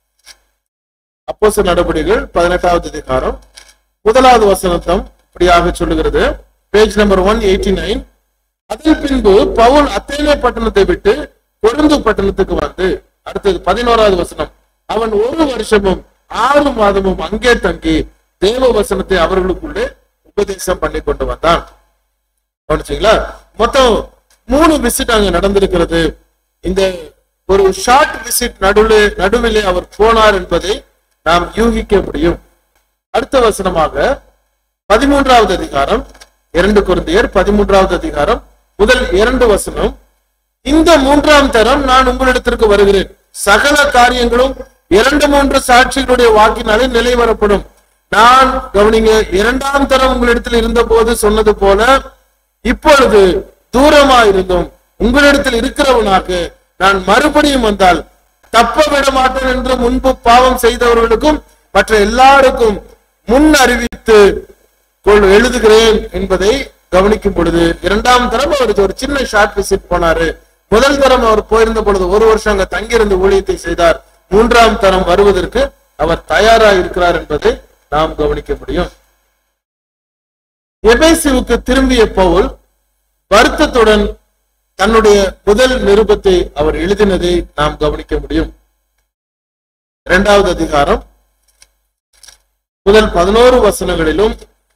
அப்போஸ்தலர் நடபடிகள் பதினெட்டாவது அதிகாரம் முதலாவது வசனத்தம் இப்படியாக சொல்லுகிறது. Page number one eighty nine. அதன் பின்பு பவுல் அத்தேனே பட்டணத்தை விட்டு கொரிந்து பட்டணத்துக்கு வந்து, அடுத்தது பதினோராவது வசனம், அவன் ஒரு வருஷமும் ஆறு மாதமும் அங்கே தங்கி தேவ வசனத்தை அவர்களுக்குள்ளே உபதேசம் பண்ணி கொண்டு வந்தான். கவனிச்சீங்களா? மொத்தம் மூணு விசிட் அங்க நடந்திருக்கிறது. இந்த ஒரு ஷார்ட் விசிட் நடுவில் நடுவிலே அவர் போனார் என்பதை நாம் யூகிக்க முடியும். அடுத்த வசனமாக பதிமூன்றாவது அதிகாரம், இரண்டு கொரிந்தியர் பதிமூன்றாவது அதிகாரம் முதல் இரண்டு வசனம், இந்த மூன்றாம் தரம் நான் உங்களிடத்திற்கு வருகிறேன், சகல காரியங்களும் இரண்டு மூன்று சாட்சிகளுடைய வாக்கினாலே நிலை வரப்படும். நான், கவனிங்க, இரண்டாம் தரம் உங்களிடத்தில் இருந்த போது சொன்னது போல இப்பொழுது தூரமா இருந்தும் உங்களிடத்தில் இருக்கிறவனாக நான் மறுபடியும் வந்தால் தப்ப விட மாட்டேன் என்று முன்பு பாவம் செய்தவர்களுக்கும் மற்ற எல்லாருக்கும் முன் அறிவித்து எழுதுகிறேன் என்பதை கவனிக்கும் பொழுது, இரண்டாம் தரம் அவருக்கு ஒரு சின்ன ஷார்ட் விசிட் போனாரு. முதல் தரம் அவர் போயிருந்த பொழுது ஒரு வருஷம் அங்க தங்கியிருந்து ஊழியத்தை செய்தார். மூன்றாம் தரம் வருவதற்கு அவர் தயாரா இருக்கிறார் என்பதை நாம் கவனிக்க முடியும். எபேசுவுக்கு திரும்பிய பவுல் வருத்தத்துடன் தன்னுடைய முதல் நிருபத்தை அவர் எழுதினதை நாம் கவனிக்க முடியும். இரண்டாவது அதிகாரம் முதல் பதினோரு வசனங்களிலும்,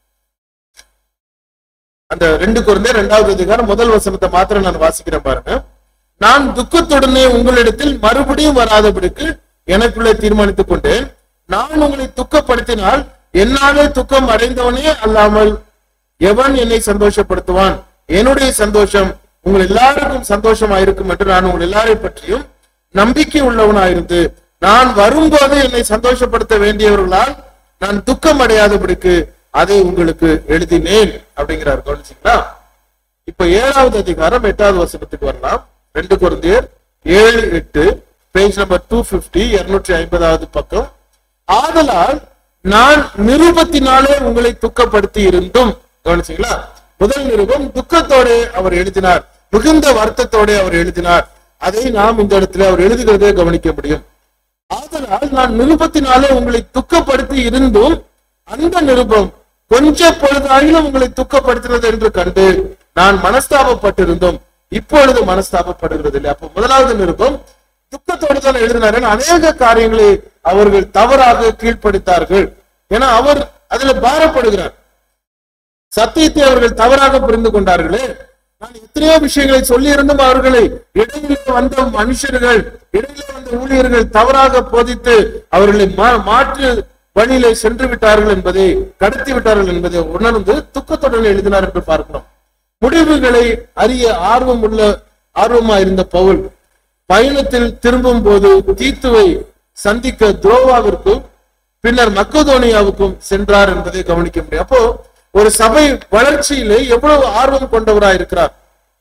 அந்த ரெண்டு கொரிந்தியர் இரண்டாவது அதிகாரம் முதல் வசனத்தை மாத்திரம் நான் வாசிக்கிறேன் பாருங்க. நான் துக்கத்துடனே உங்களிடத்தில் மறுபடியும் வராதபடிக்கு எனக்குள்ளே தீர்மானித்துக் கொண்டேன். நான் உங்களை துக்கப்படுத்தினால் என்னாலே துக்கம் அடைந்தவனே அல்லாமல் எவன் என்னை சந்தோஷப்படுத்துவான்? என்னுடைய சந்தோஷம் உங்கள் எல்லாருக்கும் சந்தோஷமாயிருக்கும் என்று நான் உங்கள் எல்லாரை பற்றியும் நம்பிக்கை உள்ளவனாயிருந்து நான் வரும்போது என்னை சந்தோஷப்படுத்த வேண்டியவர்களால் நான் துக்கம் அடையாதபடிக்கு அதை உங்களுக்கு எழுதினேன் அப்படிங்கிறார். கவனிச்சீங்களா? இப்ப ஏழாவது அதிகாரம் எட்டாவது வசனத்துக்கு வரலாம். ரெண்டு கொரிந்தியர் ஏழு எட்டு, பேஜ் நம்பர் டூ பிப்டி, இருநூற்றி ஐம்பதாவது பக்கம். ஆதலால் நான் நிருபத்தினாலே உங்களை துக்கப்படுத்தி இருந்தும், கவனிச்சீங்களா? முதல் நிருபம் துக்கத்தோட அவர் எழுதினார், மிகுந்த வருத்தத்தோட அவர் எழுதினார். அதை நாம் இந்த இடத்துல அவர் எழுதுகிறதே கவனிக்க முடியும். ஆதலால் நான் நிருபத்தினாலே உங்களை துக்கப்படுத்தி இருந்தும் அந்த நிருபம் கொஞ்ச பொழுதாயிலும் உங்களை துக்கப்படுத்தினது என்று கண்டு நான் மனஸ்தாபப்பட்டிருந்தோம், இப்பொழுது மனஸ்தாபப்படுகிறது இல்லை. அப்போ முதலாவது நிருபம் துக்கத்தோடு தான் எழுதினார். அநேக காரியங்களை அவர்கள் தவறாக கீழ்ப்படுத்தார்கள். ஏன்னா அவர் அதுல பாரப்படுகிறார். சத்தியத்தை அவர்கள் தவறாக புரிந்து கொண்டார்களே. நான் எத்தனையோ விஷயங்களை சொல்லி இருந்தும் அவர்களை இடையிலே வந்த மனுஷர்கள், இடையிலே வந்த ஊழியர்கள் தவறாக போதித்து அவர்களை மாற்று வழியிலே சென்று விட்டார்கள் என்பதை, கடத்தி விட்டார்கள் என்பதை உணர்ந்து துக்கத்துடன் எழுதினார் என்று பார்க்கிறோம். முடிவுகளை அறிய ஆர்வம் உள்ள ஆர்வமா இருந்த பவுல் பயணத்தில் திரும்பும் போது தீத்துவை சந்திக்க துரோவாவிற்கும் பின்னர் மக்கதோனியாவுக்கும் சென்றார் என்பதை கவனிக்க முடியும். அப்போ ஒரு சபை வளர்ச்சியிலே எவ்வளவு ஆர்வம் கொண்டவராய் இருக்கிறார்.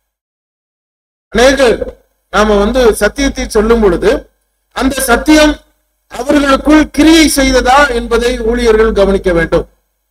அநேகர் நாம வந்து சத்தியத்தை சொல்லும் பொழுது அந்த சத்தியம் அவர்களுக்குள் கிரியை செய்ததா என்பதை ஊழியர்கள் கவனிக்க வேண்டும்.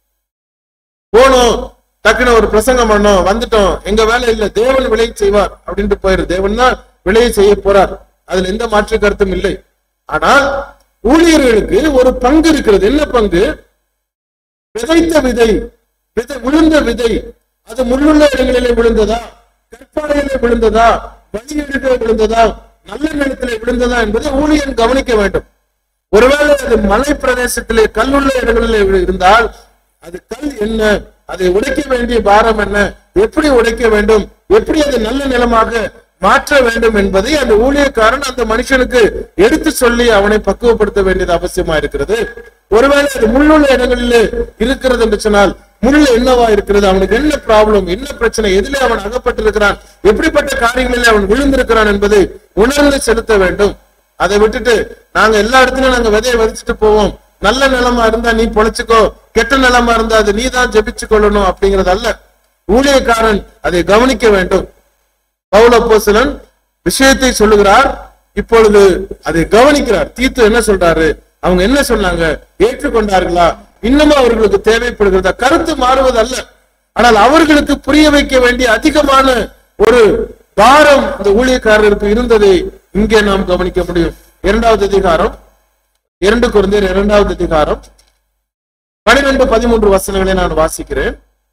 போனோம், டக்குன்னு ஒரு பிரசங்கம் பண்ணோம், வந்துட்டோம், எங்க வேலை இல்ல, தேவன் விளைய செய்வார் அப்படின்ட்டு போயிரு. தேவன் தான் விளைய செய்ய போறார், அதுல எந்த மாற்று கருத்தும் இல்லை. ஆனால் ஊழியர்களுக்கு ஒரு பங்கு இருக்கிறது. என்ன பங்கு? விதைத்த விதை, விதை விழுந்த விதை, அது முள்ளுள்ள இடங்களிலே விழுந்ததா, கற்பாறையிலே விழுந்ததா, வழியெடுக்க விழுந்ததா, நல்ல நிலத்திலே விழுந்ததா என்பதை ஊழியன் கவனிக்க வேண்டும். ஒருவேளை அது மலை பிரதேசத்திலே கல்லுள்ள இடங்களிலே இருந்தால் அது கல் என்ன, அதை உடைக்க வேண்டிய பாரம் என்ன, எப்படி உடைக்க வேண்டும், எப்படி அதை நல்ல நிலமாக மாற்ற வேண்டும் என்பதை அந்த ஊழியக்காரன் அந்த மனுஷனுக்கு எடுத்து சொல்லி அவனை பக்குவப்படுத்த வேண்டியது அவசியமா இருக்கிறது. ஒருவேளை அது முள்ளுள்ள இடங்களில் இருக்கிறது என்று சொன்னால் முள் என்னவா இருக்கிறது, அவனுக்கு என்ன ப்ராப்ளம், என்ன பிரச்சனை, எதிலே அவன் அகப்பட்டிருக்கிறான், எப்படிப்பட்ட காரியங்களில் அவன் விழுந்திருக்கிறான் என்பதை உணர்ந்து செலுத்த வேண்டும். அதை விட்டுட்டு நாங்க எல்லா இடத்துலயும் நாங்க விதையை விதைச்சிட்டு போவோம். நல்ல நிலமா இருந்தா நீ பொழைச்சுக்கோ, கெட்ட நிலமா இருந்தா அது நீ தான் ஜெபிச்சு கொள்ளணும் அப்படிங்கிறது அல்ல. ஊழியக்காரன் அதை கவனிக்க வேண்டும். பவுல் அப்போஸ்தலன் விஷயத்தை சொல்லுகிறார், இப்பொழுது அதை கவனிக்கிறார். தீத்து என்ன சொல்றாரு, அவங்க என்ன சொன்னாங்க, ஏற்றுக்கொண்டார்களா, இன்னமும் அவர்களுக்கு தேவைப்படுகிறதா, கருத்து மாறுவது அல்ல, ஆனால் அவர்களுக்கு புரிய வைக்க வேண்டிய அதிகமான ஒரு பாரம் இந்த ஊழியக்காரருக்கு இருந்ததை இங்கே நாம் கவனிக்க முடியும். இரண்டாவது அதிகாரம் இரண்டு கொரிந்தியர் இரண்டாவது அதிகாரம் பனிரெண்டு பதிமூன்று வசனங்களை நான் வாசிக்கிறேன்.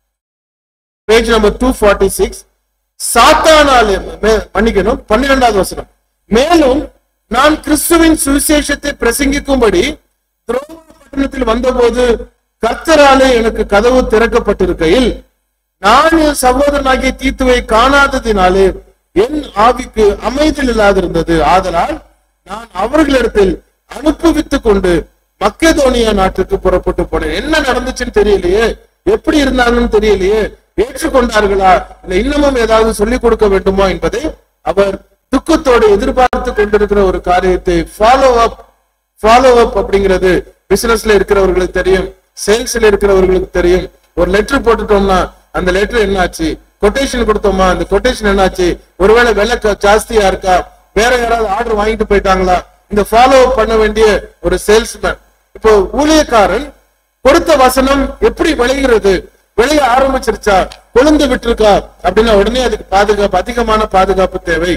Page number two forty six. சாத்தானாலே மன்னிக்கணும், பன்னிரெண்டாவது வசனம். மேலும் நான் கிறிஸ்துவின் சுவிசேஷத்தை பிரசங்கிக்கும்படி துரோவா பட்டணத்தில் வந்தபோது கர்த்தராலே எனக்கு கதவு திறக்கப்பட்டிருக்கையில் நான் என் சகோதரனாகிய தீத்துவை காணாததினாலே என் ஆவிக்கு அமைதல் இல்லாதிருந்தது. ஆதலால் நான் அவர்களிடத்தில் அனுப்புவித்துக் கொண்டு மக்கெதோனியா நாட்டுக்கு புறப்பட்டு போனேன். என்ன நடந்துச்சுன்னு தெரியலையே, எப்படி இருந்தாங்கன்னு தெரியலையே, ஏற்றுக்கொண்டார்களா இல்ல இன்னமும் ஏதாவது சொல்லிக் கொடுக்க வேண்டுமா என்பதை அவர் துக்கத்தோடு எதிர்பார்த்து கொண்டிருக்கிற ஒரு காரியத்தை ஃபாலோ அப் ஃபாலோ அப் அப்படிங்கிறது பிசினஸ்ல இருக்கிறவர்களுக்கு தெரியும், சேல்ஸ்ல இருக்கிறவர்களுக்கு தெரியும். ஒரு லெட்டர் போட்டுட்டோம்னா அந்த லெட்டர் என்னாச்சு, கொட்டேஷன் கொடுத்தோமா அந்த கொட்டேஷன் என்னாச்சு, ஒருவேளை விலை ஜாஸ்தியா இருக்கா, வேற யாராவது ஆர்டர் வாங்கிட்டு போயிட்டாங்களா, இந்த ஃபாலோ அப் பண்ண வேண்டிய ஒரு சேல்ஸ்மேன். இப்போ ஊழியக்காரன் கொடுத்த வசனம் எப்படி விளைகிறது, விளைய ஆரம்பிச்சிருச்சா, கொழுந்து விட்டுருக்கா அப்படின்னா உடனே அதுக்கு பாதுகாப்பு, அதிகமான பாதுகாப்பு தேவை.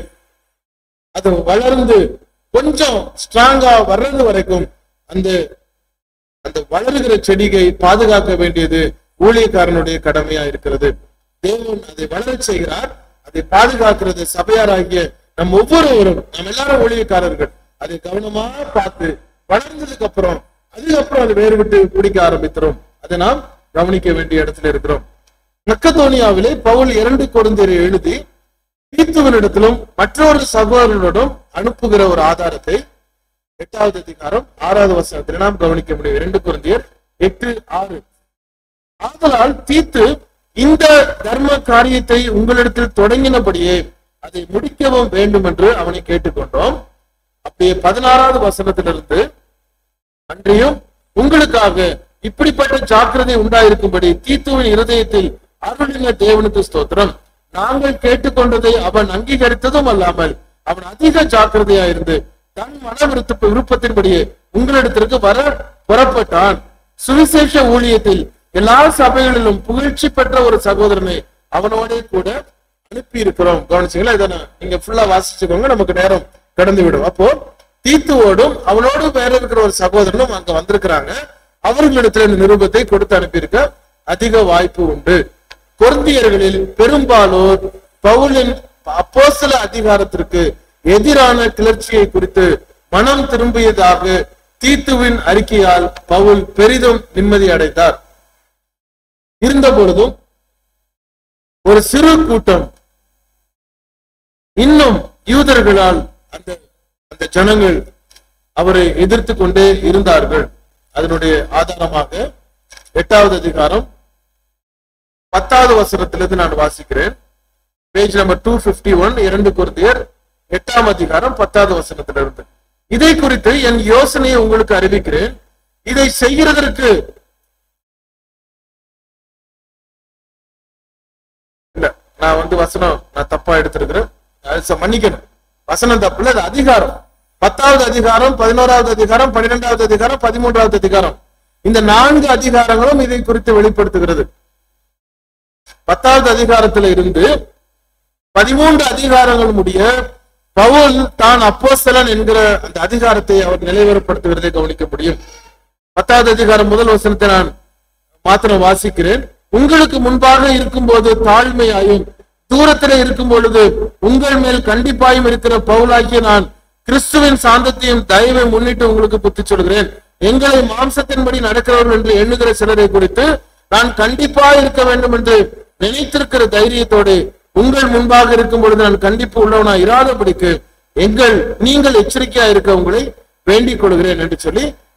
அது வளர்ந்து கொஞ்சம் ஸ்ட்ராங்கா வர்றது வரைக்கும் அந்த அந்த வளருகிற செடியை பாதுகாக்க வேண்டியது ஊழியக்காரனுடைய கடமையா இருக்கிறது. தேவன் அதை வளர செய்கிறார், அதை பாதுகாக்கிறது சபையாராகிய நம் ஒவ்வொருவரும், நம்ம எல்லாரும் ஊழியக்காரர்கள். அதை கவனமா பார்த்து வளர்ந்ததுக்கு அப்புறம் அதுக்கப்புறம் அது வேறு விட்டு பிடிக்க ஆரம்பிக்கிறோம். அதை நாம் கவனிக்க வேண்டிய இடத்துல இருக்கிறோம். மக்கெதோனியாவிலே பவுல் இரண்டு கொரிந்தியரை எழுதி தீத்துவனிடத்திலும் மற்றொரு சகோதரனுடன் அனுப்புகிற ஒரு ஆதாரத்தை எட்டாவது அதிகாரம் ஆறாவது வசனத்தில் நாம் கவனிக்க முடியும். இரண்டு கொரிந்தியர் எட்டு ஆறு. ஆதலால் தீத்து இந்த தர்ம காரியத்தை உங்களிடத்தில் தொடங்கினபடியே அதை முடிக்கவும் வேண்டும் என்று அவனை கேட்டுக்கொண்டோம். அப்படியே பதினாறாவது வசனத்திலிருந்து அன்றியும் உங்களுக்காக இப்படிப்பட்ட ஜாக்கிரதை உண்டாயிருக்கும்படி தீத்துவின் இருதயத்தில் அருளின தேவனுக்கு ஸ்தோத்திரம். நாங்கள் கேட்டுக்கொண்டதை அவன் அங்கீகரித்ததும் அல்லாமல் அவன் அதிக ஜாக்கிரதையா இருந்து தன் மன விருப்ப விருப்பத்தின்படியே உங்களிடத்திற்கு வர புறப்பட்டான். சுவிசேஷ ஊழியத்தில் எல்லா சபைகளிலும் புகழ்ச்சி பெற்ற ஒரு சகோதரனை அவனோட கூட அனுப்பி இருக்கிறோம். கவனிச்சீங்களா? இதை நீங்க ஃபுல்லா வாசிச்சுக்கோங்க, நமக்கு நேரம் கடந்து விடும். அப்போ தீத்துவோடும் அவனோடு வேற இருக்கிற ஒரு சகோதரனும் அங்க வந்திருக்கிறாங்க. அவர்களிடத்துல இந்த நிருபத்தை கொடுத்து அனுப்பியிருக்க அதிக வாய்ப்பு உண்டு. கொரிந்தியர்களில் பெரும்பாலோர் பவுலின் அப்போஸ்தல அதிகாரத்திற்கு எதிரான கிளர்ச்சியை குறித்து மனம் திரும்பியதாக தீத்துவின் அறிக்கையால் பவுல் பெரிதும் நிம்மதி அடைந்தார். இருந்த பொழுதும் ஒரு சிறு கூட்டம் இன்னும் யூதர்களால் அந்த அந்த ஜனங்கள் அவரை எதிர்த்து கொண்டே இருந்தார்கள். அதனுடைய ஆதாரமாக எட்டாவது அதிகாரம் பத்தாவது வசனத்திலிருந்து நான் வாசிக்கிறேன். Page number two fifty one இரண்டு கொரிந்தியர் எட்டாம் அதிகாரம் பத்தாவது வசனத்திலிருந்து. இதை குறித்து என் யோசனையை உங்களுக்கு அறிவிக்கிறேன். இதை செய்கிறதற்கு இல்ல, நான் வந்து வசனம் நான் தப்பா எடுத்திருக்கிறேன், மன்னிக்கணும். வசனம் தப்பு இல்ல, அது அதிகாரம். பத்தாவது அதிகாரம், பதினோராவது அதிகாரம், பன்னிரெண்டாவது அதிகாரம், பதிமூன்றாவது அதிகாரம், இந்த நான்கு அதிகாரங்களும் இதை குறித்து வெளிப்படுத்துகிறது. பத்தாவது அதிகாரத்துல இருந்து பதிமூன்று அதிகாரங்கள் முடிய பவுல் தான் அப்போஸ்தலன் என்கிற அந்த அதிகாரத்தை அவர் நிலைவரப்படுத்துவதை கவனிக்க முடியும். பத்தாவது அதிகாரம் முதல் வசனத்தை நான் மாத்திரம் வாசிக்கிறேன். உங்களுக்கு முன்பாக இருக்கும் போது தாழ்மையாயும் தூரத்திலே இருக்கும் பொழுது உங்கள் மேல் கண்டிப்பாயும் இருக்கிற பவுலாகிய நான் கிறிஸ்துவின் சாந்தத்தையும் தயவை முன்னிட்டு உங்களுக்கு புத்தி சொல்கிறேன். எங்களை மாம்சத்தின்படி நடக்கிறவர்கள் என்று எண்ணுகிற சிலரை குறித்து நான் கண்டிப்பா இருக்க வேண்டும் என்று நினைத்திருக்கிற தைரியத்தோடு உங்கள் முன்பாக இருக்கும் பொழுது நான் கண்டிப்பு உள்ளவனா இராதபடிக்கு எங்கள் நீங்கள் எச்சரிக்கையா இருக்க உங்களை வேண்டிக் கொள்கிறேன் என்று சொல்லி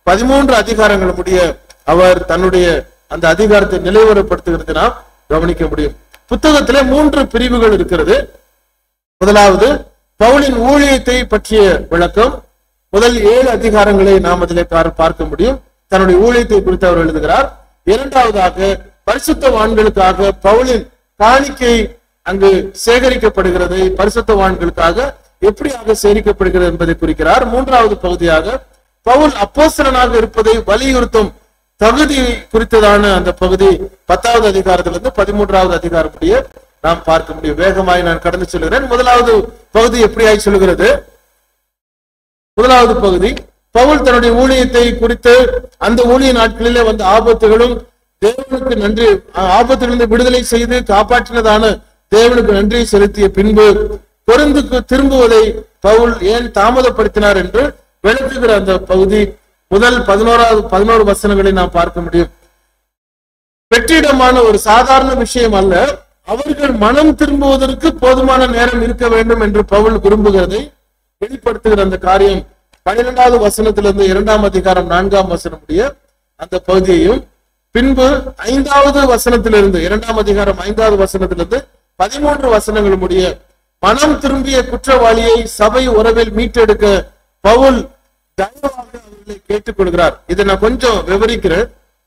பதிமூன்று அதிகாரங்கள் முடிய அவர் தன்னுடைய அந்த அதிகாரத்தை நிலைவரப்படுத்துகிறது நாம் கவனிக்க முடியும். புத்தகத்திலே மூன்று பிரிவுகள் இருக்கிறது. முதலாவது பவுலின் ஊழியத்தை பற்றிய விளக்கம். முதல் ஏழு அதிகாரங்களை நாம் அதிலே பார்க்க முடியும். தன்னுடைய ஊழியத்தை குறித்து அவர் எழுதுகிறார். இரண்டாவதாக பரிசுத்தவான்களுக்காக பவுலின் காணிக்கை அங்கு சேகரிக்கப்படுகிறது, பரிசுத்தவான்களுக்காக எப்படியாக சேகரிக்கப்படுகிறது என்பதை குறிக்கிறார். மூன்றாவது பகுதியாக பவுல் அப்போஸ்தலனாக இருப்பதை வலியுறுத்தும் தகுதி குறித்ததான அந்த பகுதி பத்தாவது அதிகாரத்திலிருந்து பதிமூன்றாவது அதிகாரம் முடிய நாம் பார்க்க முடியும். வேகமாய் நான் கடந்து சொல்கிறேன். முதலாவது பகுதி எப்படியாய் சொல்கிறது? முதலாவது பகுதி பவுல் தன்னுடைய ஊழியத்தை குறித்து, அந்த ஊழிய நாட்களிலே வந்த ஆபத்துகளும் தேவனுக்கு நன்றி, ஆபத்திலிருந்து விடுதலை செய்து காப்பாற்றினதான தேவனுக்கு நன்றி செலுத்திய பின்பு கொரிந்துக்கு திரும்புவதை பவுல் ஏன் தாமதப்படுத்தினார் என்று விளக்குகிற அந்த பகுதி முதல் பதினோராவது பதினோரு வசனங்களை நாம் பார்க்க முடியும். வெற்றிடமான ஒரு சாதாரண விஷயம் அல்ல. அவர்கள் மனம் திரும்புவதற்கு போதுமான நேரம் இருக்க வேண்டும் என்று பவுல் விரும்புகிறதை வெளிப்படுத்துகிற அந்த காரியம் பன்னிரெண்டாவது வசனத்திலிருந்து இரண்டாம் அதிகாரம் நான்காம் வசனம் முடிய அந்த பகுதியையும், பின்பு ஐந்தாவது வசனத்திலிருந்து இரண்டாம் அதிகாரம் ஐந்தாவது வசனத்திலிருந்து பதிமூன்று வசனங்கள் முடிய மனம் திரும்பிய குற்றவாளியை சபை உறவில் மீட்டெடுக்க பவுல் தயவாக அவர்களை கேட்டுக்கொள்கிறார். இதை நான் கொஞ்சம் விவரிக்கிறேன்.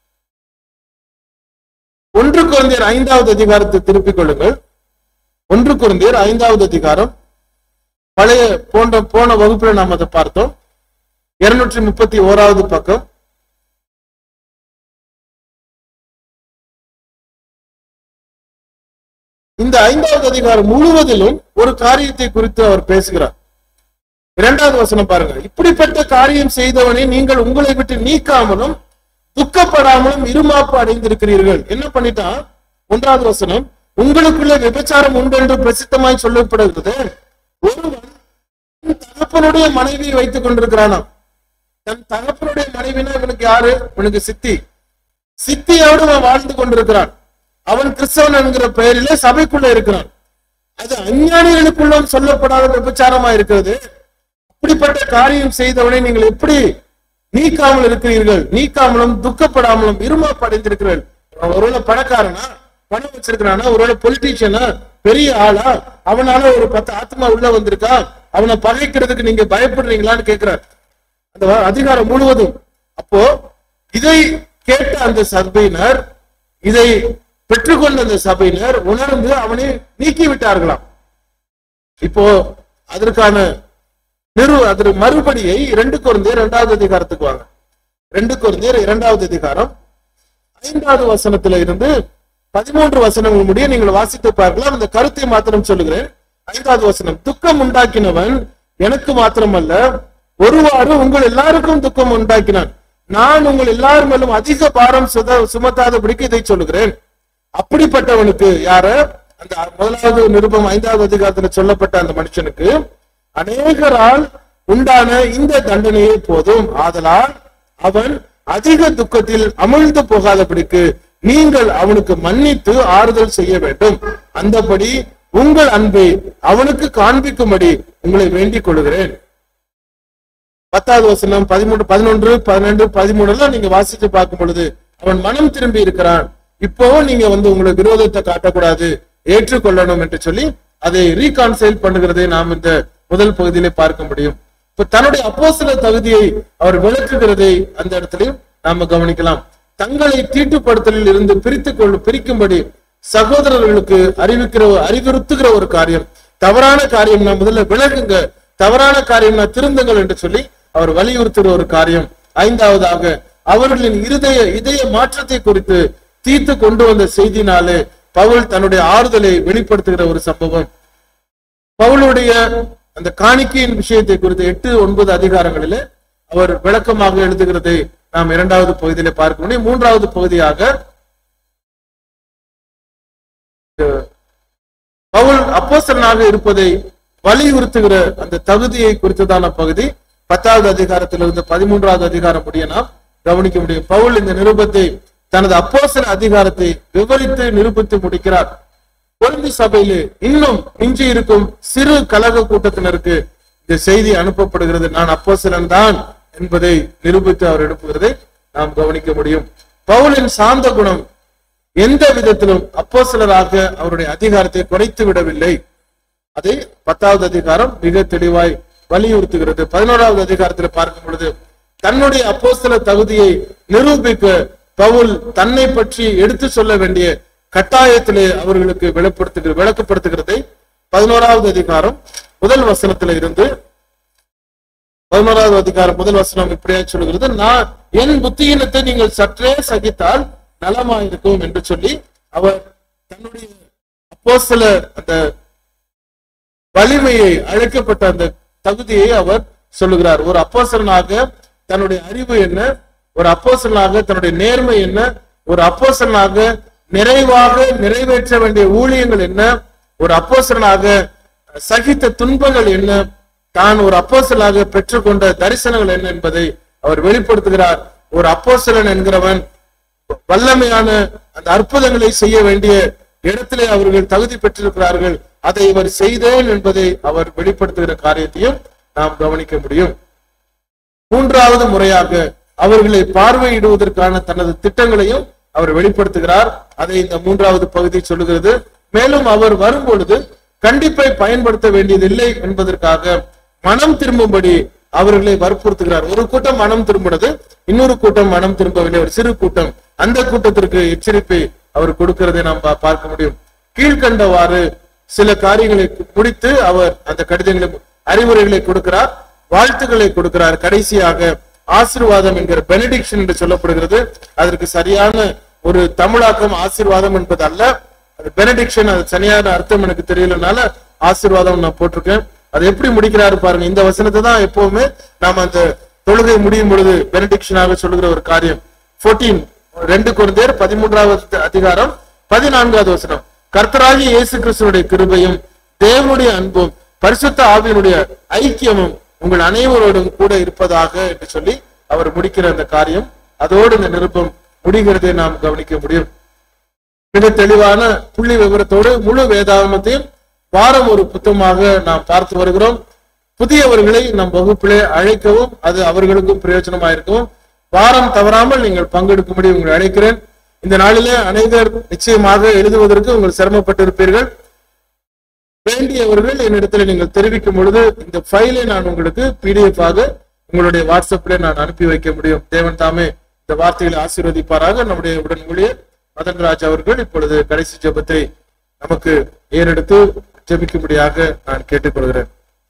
ஒன்று கொரிந்தியர் ஐந்தாவது அதிகாரத்தை திருப்பிக் கொள்ளுங்கள். ஒன்று கொரிந்தியர் ஐந்தாவது அதிகாரம், பழைய போன்ற போன வகுப்புல நாம் அதை பார்த்தோம். இருநூற்றி முப்பத்தி ஓராவது பக்கம். இந்த ஐந்தாவது அதிகாரம் முழுவதிலும் ஒரு காரியத்தை குறித்து அவர் பேசுகிறார். இரண்டாவது வசனம் பாருங்க. இப்படிப்பட்ட காரியம் செய்தவனை நீங்கள் உங்களை விட்டு நீக்காமலும் துக்கப்படாமலும் இருமாப்பு அடைந்திருக்கிறீர்கள். என்ன பண்ணிட்டான்? ஒன்றாவது வசனம், உங்களுக்குள்ள விபச்சாரம் உண்டு என்று பிரசித்தமாய் சொல்லப்படுகிறது. ஒருவன் தகப்பனுடைய மனைவியை வைத்துக் கொண்டிருக்கிறானாம். தன் தகப்பனுடைய மனைவினா இவனுக்கு யாரு? இவனுக்கு சித்தி. சித்தியோடு அவன் வாழ்ந்து கொண்டிருக்கிறான். அவன் கிறிஸ்தவன் என்கிற பெயரிலே சபைக்குள்ள இருக்கிறான். அது அஞ்ஞானிகளுக்குள்ளும் சொல்லப்படாத விபச்சாரமா இருக்கிறது. அப்படிப்பட்ட காரியம் செய்தவனை நீங்கள் எப்படி நீக்காமல் இருக்கிறீர்கள்? நீக்காமலும் துக்கப்படாமலும் இருமாப்பு அடைந்திருக்கிறீர்கள். ஒருவேளை பணக்காரனா, பணம் வச்சிருக்கிறானா, ஒருவேளை பொலிட்டீஷியனா, பெரிய ஆளா, அவனால ஒரு பத்து ஆத்மா உள்ள வந்திருக்கா, அவனை பகைக்கிறதுக்கு நீங்க பயப்படுறீங்களான்னு கேட்கிறார் அந்த அதிகாரம் முழுவதும். அப்போ இதை கேட்ட அந்த சபையினர், இதை பெற்றுக்கொண்ட அந்த சபையினர் உணர்ந்து அவனை நீக்கி விட்டார்களாம். இப்போ அதற்கான நிறு அதற்கு மறுபடியை இரண்டு கொரிந்தியர் இரண்டாவது அதிகாரத்துக்கு வாங்க. ரெண்டு கொரிந்தியர் இரண்டாவது அதிகாரம் ஐந்தாவது வசனத்துல இருந்து பதிமூன்று வசனங்கள் முடிய நீங்கள் வாசித்து பார்க்கலாம். அந்த கருத்தை மாத்திரம் சொல்லுகிறேன். ஐந்தாவது வசனம், துக்கம் உண்டாக்கினவன் எனக்கு மாத்திரமல்ல, ஒருவாறு உங்கள் எல்லாருக்கும் துக்கம் உண்டாக்கினான். நான் உங்கள் எல்லாரும் மேலும் அதிக பாரம் சுமத்தாதபடிக்கு இதை சொல்லுகிறேன். அப்படிப்பட்டவனுக்கு யார? அந்த முதலாவது நிருபம் ஐந்தாவது அதிகாரத்துல சொல்லப்பட்ட அந்த மனுஷனுக்கு அநேகரால் உண்டான இந்த தண்டனையே போதும். ஆதலால் அவன் அதிக துக்கத்தில் அமிழ்ந்து போகாதபடிக்கு நீங்கள் அவனுக்கு மன்னித்து ஆறுதல் செய்ய வேண்டும். அந்தபடி உங்கள் அன்பை அவனுக்கு காண்பிக்கும்படி உங்களை வேண்டிக் கொள்கிறேன். பத்தாவது வசனம் பதிமூன்று பதினொன்று பன்னெண்டு பதிமூணுல நீங்க வாசித்து பார்க்கும் பொழுது அவன் மனம் திரும்பி இருக்கிறான். இப்போ நீங்க வந்து உங்களுடைய விரோதத்தை காட்டக்கூடாது, ஏற்றுக்கொள்ளணும் என்று சொல்லி அதை ரீகான்சைல் பண்ணுகிறதை நாம் இந்த முதல் பகுதியிலே பார்க்க முடியும். இப்ப தன்னுடைய அப்போஸ்தல தகுதியை அவர் விளக்குகிறதை அந்த இடத்திலையும் நாம கவனிக்கலாம். தங்களை தீட்டுப்படுத்தலில் இருந்து பிரித்து கொள்ள பிரிக்கும்படி சகோதரர்களுக்கு அறிவிக்கிற அறிவுறுத்துகிற ஒரு காரியம், தவறான காரியம் நான் முதல்ல விலகுங்க, தவறான காரியம் நான் திருந்துங்கள் என்று சொல்லி அவர் வலியுறுத்துகிற ஒரு காரியம். ஐந்தாவதாக அவர்களின் இருதய இதய மாற்றத்தை குறித்து தீத்து கொண்டு வந்த செய்தினாலே பவுல் தன்னுடைய ஆறுதலை வெளிப்படுத்துகிற ஒரு சம்பவம். பவுலுடைய அந்த காணிக்கையின் விஷயத்தை குறித்து எட்டு ஒன்பது அதிகாரங்களிலே அவர் விளக்கமாக எழுதுகிறதை நாம் இரண்டாவது பகுதியிலே பார்க்க முடியும். மூன்றாவது பகுதியாக பவுல் அப்போஸ்தலனாக இருப்பதை வலியுறுத்துகிற அந்த தகுதியை குறித்ததான பகுதி பத்தாவது அதிகாரத்திலிருந்து பதிமூன்றாவது அதிகாரம் முடிய நாம் கவனிக்க முடியும். பவுல் இந்த நிருபத்தை தனது அப்போஸ்தல அதிகாரத்தை விவரித்து நிரூபித்து முடிக்கிறார். கொரிந்து சபையிலே இன்னும் மிஞ்சி இருக்கும் சிறு கலக கூட்டத்தினருக்கு இந்த செய்தி அனுப்பப்படுகிறது. நான் அப்போஸ்தலன் தான் என்பதை நிரூபித்து அவர் எழுப்புகிறதை நாம் கவனிக்க முடியும். பவுலின் சாந்த குணம் எந்த விதத்திலும் அப்போஸ்தலராக அவருடைய அதிகாரத்தை குறைத்து விடவில்லை. அதை பத்தாவது அதிகாரம் மிக தெளிவாய் வலியுறுத்துகிறது. பதினோராவது அதிகாரத்தில் பார்க்கும் பொழுது தன்னுடைய அப்போஸ்தல தகுதியை நிரூபிக்க பவுல் தன்னை பற்றி எடுத்து சொல்ல வேண்டிய கட்டாயத்திலே அவர்களுக்கு வெளிப்படுத்துகிற விளக்கப்படுத்துகிறதை பதினோராவது அதிகாரம் முதல் வசனத்துல இருந்து பதினோராவது அதிகாரம் முதல் வசனம் இப்படியா சொல்லுகிறது, நான் என் புத்தியினத்தை நீங்கள் சற்றே சகித்தால் நலமாயிருக்கும் என்று சொல்லி அவர் தன்னுடைய அப்போஸ்தல அந்த வலிமையை, அழைக்கப்பட்ட அந்த தகுதியை அவர் சொல்லுகிறார். ஒரு அப்போஸ்தலனாக தன்னுடைய அறிவு என்ன, ஒரு அப்போஸ்தலனாக தன்னுடைய நேர்மை என்ன, ஒரு அப்போஸ்தலனாக நிறைவாக நிறைவேற்ற வேண்டிய ஊழியங்கள் என்ன, ஒரு அப்போஸ்தலனாக சகித்த துன்பங்கள் என்ன, தான் ஒரு அப்போஸ்தலனாக பெற்றுக்கொண்ட தரிசனங்கள் என்ன என்பதை அவர் வெளிப்படுத்துகிறார். ஒரு அப்போஸ்தலன் என்கிறவன் வல்லமையான அந்த அற்புதங்களை செய்ய வேண்டிய இடத்திலே அவர்கள் தகுதி பெற்றிருக்கிறார்கள். அதை இவர் செய்தேன் என்பதை அவர் வெளிப்படுத்துகிற காரியத்தையும் நாம் கவனிக்க முடியும். மூன்றாவது முறையாக அவர்களை பார்வையிடுவதற்கான தனது திட்டங்களையும் அவர் வெளிப்படுத்துகிறார். அதை இந்த மூன்றாவது பகுதி சொல்லுகிறது. மேலும் அவர் வரும் பொழுது கண்டிப்பை பயன்படுத்த வேண்டியதில்லை என்பதற்காக மனம் திரும்பும்படி அவர்களை வற்புறுத்துகிறார். ஒரு கூட்டம் மனம் திரும்பினது, இன்னொரு கூட்டம் மனம் திரும்பவில்லை, ஒரு சிறு கூட்டம். அந்த கூட்டத்திற்கு எச்சரிப்பை அவர் கொடுக்கிறதை நாம் பார்க்க முடியும். கீழ்கண்டவாறு சில காரியங்களை முடித்து அவர் அந்த கடிதங்களை அறிவுரைகளை கொடுக்கிறார், வாழ்த்துக்களை கொடுக்கிறார். கடைசியாக ஆசீர்வாதம் என்கிற பெனடிக்ஷன் என்று சொல்லப்படுகிறது. அதற்கு சரியான ஒரு தமிழாக்கம் ஆசீர்வாதம் என்பது அல்ல, அது பெனடிக்ஷன். அது சரியான அர்த்தம் எனக்கு தெரியலனால ஆசீர்வாதம் நான் போட்டிருக்கேன். அது எப்படி முடிக்கிறாரு பாருங்க. இந்த வசனத்தை தான் எப்பவுமே நாம அந்த தொழுகை முடியும் பொழுது பெனடிக்ஷனாக சொல்லுகிற ஒரு காரியம். பதினான்கு ரெண்டு கொரிந்தியர் பதிமூன்றாவது அதிகாரம் பதினான்காவது வசனம், கர்த்தராகிய இயேசு கிறிஸ்துவினுடைய கிருபையும் தேவனுடைய அன்பும் பரிசுத்த ஆவியினுடைய ஐக்கியமும் உங்கள் அனைவரோடும் கூட இருப்பதாக என்று சொல்லி அவர் முடிக்கிற அந்த காரியம். அதோடு இந்த நிருபம் முடிகிறதை நாம் கவனிக்க முடியும். மிக தெளிவான புள்ளி விவரத்தோடு முழு வேதாகமத்தையும் வாரம் ஒரு புத்தகமாக நாம் பார்த்து வருகிறோம். புதியவர்களை நம் வகுப்பிலே அழைக்கவும் அது அவர்களுக்கும் பிரயோஜனமாயிருக்கவும் வாரம் தவறாமல் நீங்கள் பங்கெடுக்கும்படி உங்களை அழைக்கிறேன். இந்த நாளிலே அனைவர் நிச்சயமாக எழுதுவதற்கு உங்கள் சிரமப்பட்டிருப்பீர்கள். வேண்டியவர்கள் என்னிடத்தில் நீங்கள் தெரிவிக்கும் பொழுது இந்த ஃபைலை நான் உங்களுக்கு பிடிஎஃப் ஆக உங்களுடைய வாட்ஸ்அப்ல நான் அனுப்பி வைக்க முடியும். தேவன் தாமே இந்த வார்த்தைகளை ஆசீர்வதிப்பாராக. நம்முடைய உடன் ஊழியர் மதன்ராஜ் அவர்கள் இப்பொழுது கடைசி ஜெபத்தை நமக்கு ஏறெடுத்து ஜெபிக்கும்படியாக நான் கேட்டுக்கொள்கிறேன்.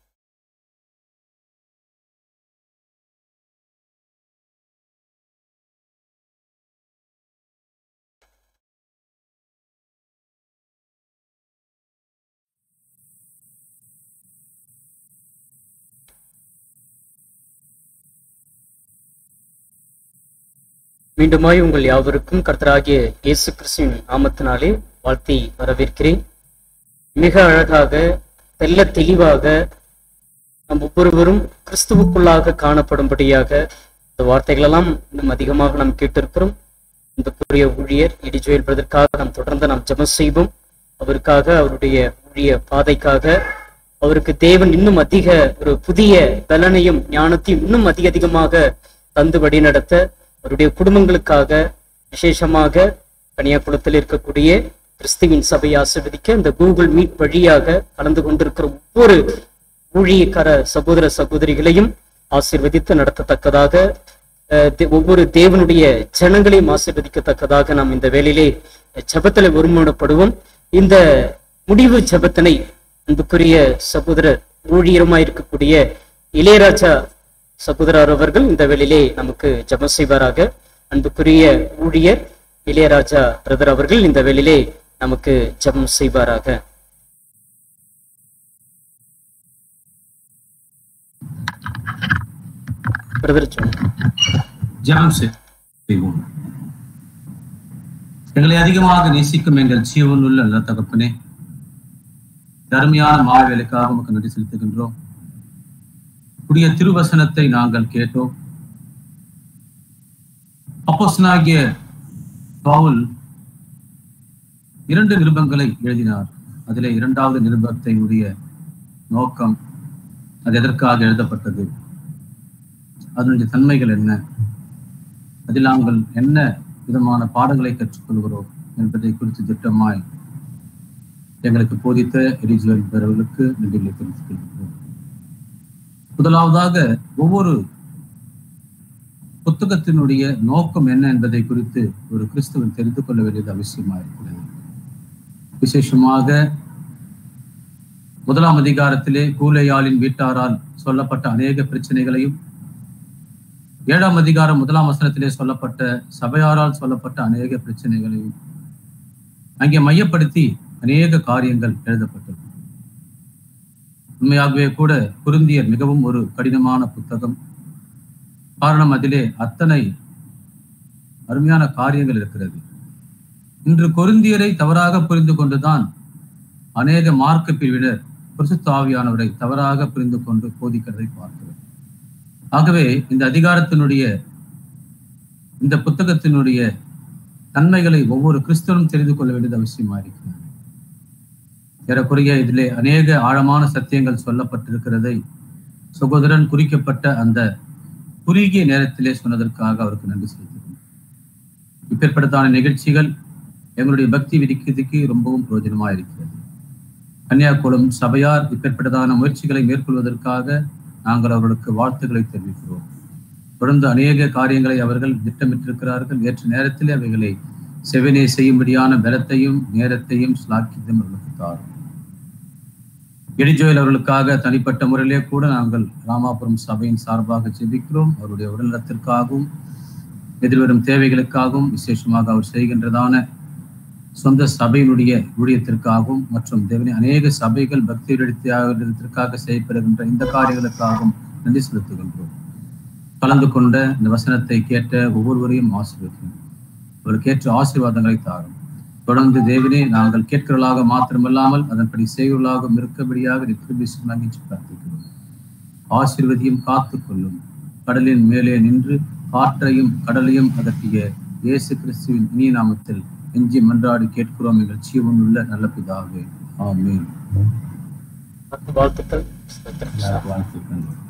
மீண்டுமாய் உங்கள் யாவருக்கும் கர்த்தராகிய இயேசு கிறிஸ்துவின் நாமத்தினாலே வாழ்த்தி வரவேற்கிறேன். மிக அழகாக தெல்ல தெளிவாக நம் ஒவ்வொருவரும் கிறிஸ்துவுக்குள்ளாக காணப்படும்படியாக இந்த வார்த்தைகளெல்லாம் இன்னும் அதிகமாக நாம் கேட்டிருக்கிறோம். அன்புக்குரிய ஊழியர் இடிஜுவேல் பிரதற்காக நாம் தொடர்ந்து நாம் ஜெபம் செய்வோம். அவருக்காக, அவருடைய ஊழிய பாதைக்காக அவருக்கு தேவன் இன்னும் அதிக ஒரு புதிய பலனையும் ஞானத்தையும் இன்னும் அதிக அதிகமாக தந்து வழி நடத்த, அவருடைய குடும்பங்களுக்காக, விசேஷமாக கன்னியாகுளத்தில் இருக்கக்கூடிய கிறிஸ்துவின் சபையை ஆசீர்வதிக்க இந்த கூகுள் மீட் வழியாக கலந்து கொண்டிருக்கிற ஒவ்வொரு ஊழியக்கார சகோதர சகோதரிகளையும் ஆசீர்வதித்து நடத்தத்தக்கதாக, ஒவ்வொரு தேவனுடைய ஜனங்களையும் ஆசீர்வதிக்கத்தக்கதாக நாம் இந்த வேளையிலே ஜெபத்திலே ஒருமுகப்படுவோம். இந்த முடிவு ஜெபத்தினை அன்புக்குரிய சகோதரர் ஊழியருமாய் இருக்கக்கூடிய இளையராஜா சகோதரர் அவர்கள் இந்த வேளையிலே நமக்கு ஜெபம் செய்வாராக. அன்புக்குரிய ஊழியர் இளையராஜா பிரதர் அவர்கள் இந்த வேளையிலே நமக்கு ஜெபம் செய்வாராக. பிரதர் ஜெபம் செய்வோம். எங்களை அதிகமாக நேசிக்கும் எங்கள் ஜீவன் உள்ள நல்ல தகப்பனே, தர்மையான மாலை வேலைக்காக நமக்கு நன்றி செலுத்துகின்றோம். புதிய திருவசனத்தை நாங்கள் கேட்டோம். அப்போஸ்தலனாகிய பவுல் இரண்டு நிருபங்களை எழுதினார். அதிலே இரண்டாவது நிருபத்தினுடைய நோக்கம், அது எதற்காக எழுதப்பட்டது, அதனுடைய தன்மைகள் என்ன, அதில் நாங்கள் என்ன விதமான பாடங்களை கற்றுக்கொள்கிறோம் என்பதை குறித்து திட்டமாய் எங்களுக்கு போதித்த எரிஜுவல் பெறவர்களுக்கு நன்றிகளை தெரிவித்துக் கொள்கிறோம். முதலாவதாக ஒவ்வொரு புத்தகத்தினுடைய நோக்கம் என்ன என்பதை குறித்து ஒரு கிறிஸ்தவன் தெரிந்து கொள்ள வேண்டியது அவசியமாக இருக்கிறது. விசேஷமாக முதலாம் அதிகாரத்திலே கூலேயாளின் வீட்டாரால் சொல்லப்பட்ட அநேக பிரச்சனைகளையும், ஏழாம் அதிகாரம் முதலாம் வசனத்திலே சொல்லப்பட்ட சபையாரால் சொல்லப்பட்ட அநேக பிரச்சனைகளையும் அங்கே மையப்படுத்தி அநேக காரியங்கள் எழுதப்பட்டது. உண்மையாகவே கூட கொரிந்தியர் மிகவும் ஒரு கடினமான புத்தகம். காரணம், அதிலே அத்தனை அருமையான காரியங்கள் இருக்கிறது. இன்று கொரிந்தியரை தவறாக புரிந்து கொண்டுதான் அநேக மார்க்க பிரிவினர் பரிசுத்த ஆவியானவரை தவறாக புரிந்து கொண்டு போதிக்கிறதை பார்க்கிறோம். ஆகவே இந்த அதிகாரத்தினுடைய இந்த புத்தகத்தினுடைய தன்மைகளை ஒவ்வொரு கிறிஸ்தவனும் தெரிந்து கொள்ள வேண்டியது அவசியமாக இருக்கிறது. ஏறக்குறைய இதிலே அநேக ஆழமான சத்தியங்கள் சொல்லப்பட்டிருக்கிறதை சகோதரன் குறிக்கப்பட்ட அந்த குறுகிய நேரத்திலே சொன்னதற்காக அவருக்கு நன்றி செலுத்துகிறோம். இப்பேற்பட்டதான நிகழ்ச்சிகள் எங்களுடைய பக்தி விதிக்கிறதுக்கு ரொம்பவும் பிரயோஜனமாக இருக்கிறது. கன்னியாகுளம் சபையார் இப்பேற்பட்டதான முயற்சிகளை மேற்கொள்வதற்காக நாங்கள் அவர்களுக்கு வாழ்த்துக்களை தெரிவிக்கிறோம். தொடர்ந்து அநேக காரியங்களை அவர்கள் திட்டமிட்டிருக்கிறார்கள். ஏற்ற நேரத்தில் அவைகளை செவனே செய்யும்படியான பலத்தையும் நேரத்தையும் ஸ்லாக்கியத்தையும் அவர்களுக்கு தாரும். எடிஜோயில் அவர்களுக்காக தனிப்பட்ட முறையிலே கூட நாங்கள் ராமாபுரம் சபையின் சார்பாக ஜெபிக்கிறோம். அவருடைய உடல்நலத்திற்காகவும் எதிர்வரும் தேவைகளுக்காகவும், விசேஷமாக அவர் செய்கின்றதான சொந்த சபையினுடைய ஊழியத்திற்காகவும் மற்றும் தேவனே அநேக சபைகள் பக்தியிடத்திற்காக செய்யப்படுகின்ற இந்த காரியங்களுக்காகவும் நன்றி செலுத்துகின்றோம். கலந்து கொண்ட இந்த வசனத்தை கேட்ட ஒவ்வொருவரையும் ஆசீர்வதிக்கும். அவர்களுக்கு ஏற்ற ஆசீர்வாதங்களை தாரும். தொடர்ந்து தேவனே நாங்கள் கேட்கிறவர்களாக மாத்திரமல்லாமல் அதன்படி செய்கிறவர்களாகவும் இருக்கபடியாக நிற்கிச்சு பிரார்த்திக்கிறோம். ஆசீர்வதியும் காத்துக்கொள்ளும். கடலின் மேலே நின்று காற்றையும் கடலையும் அதட்டிய இயேசு கிறிஸ்துவின் இனிய நாமத்தில் எஞ்சி மன்றாடி கேட்கிறோம் எங்கள் ஜீவன் உள்ள நல்ல பிதாவே. ஆமென். வாழ்த்துக்கள். வாழ்த்துக்கள்.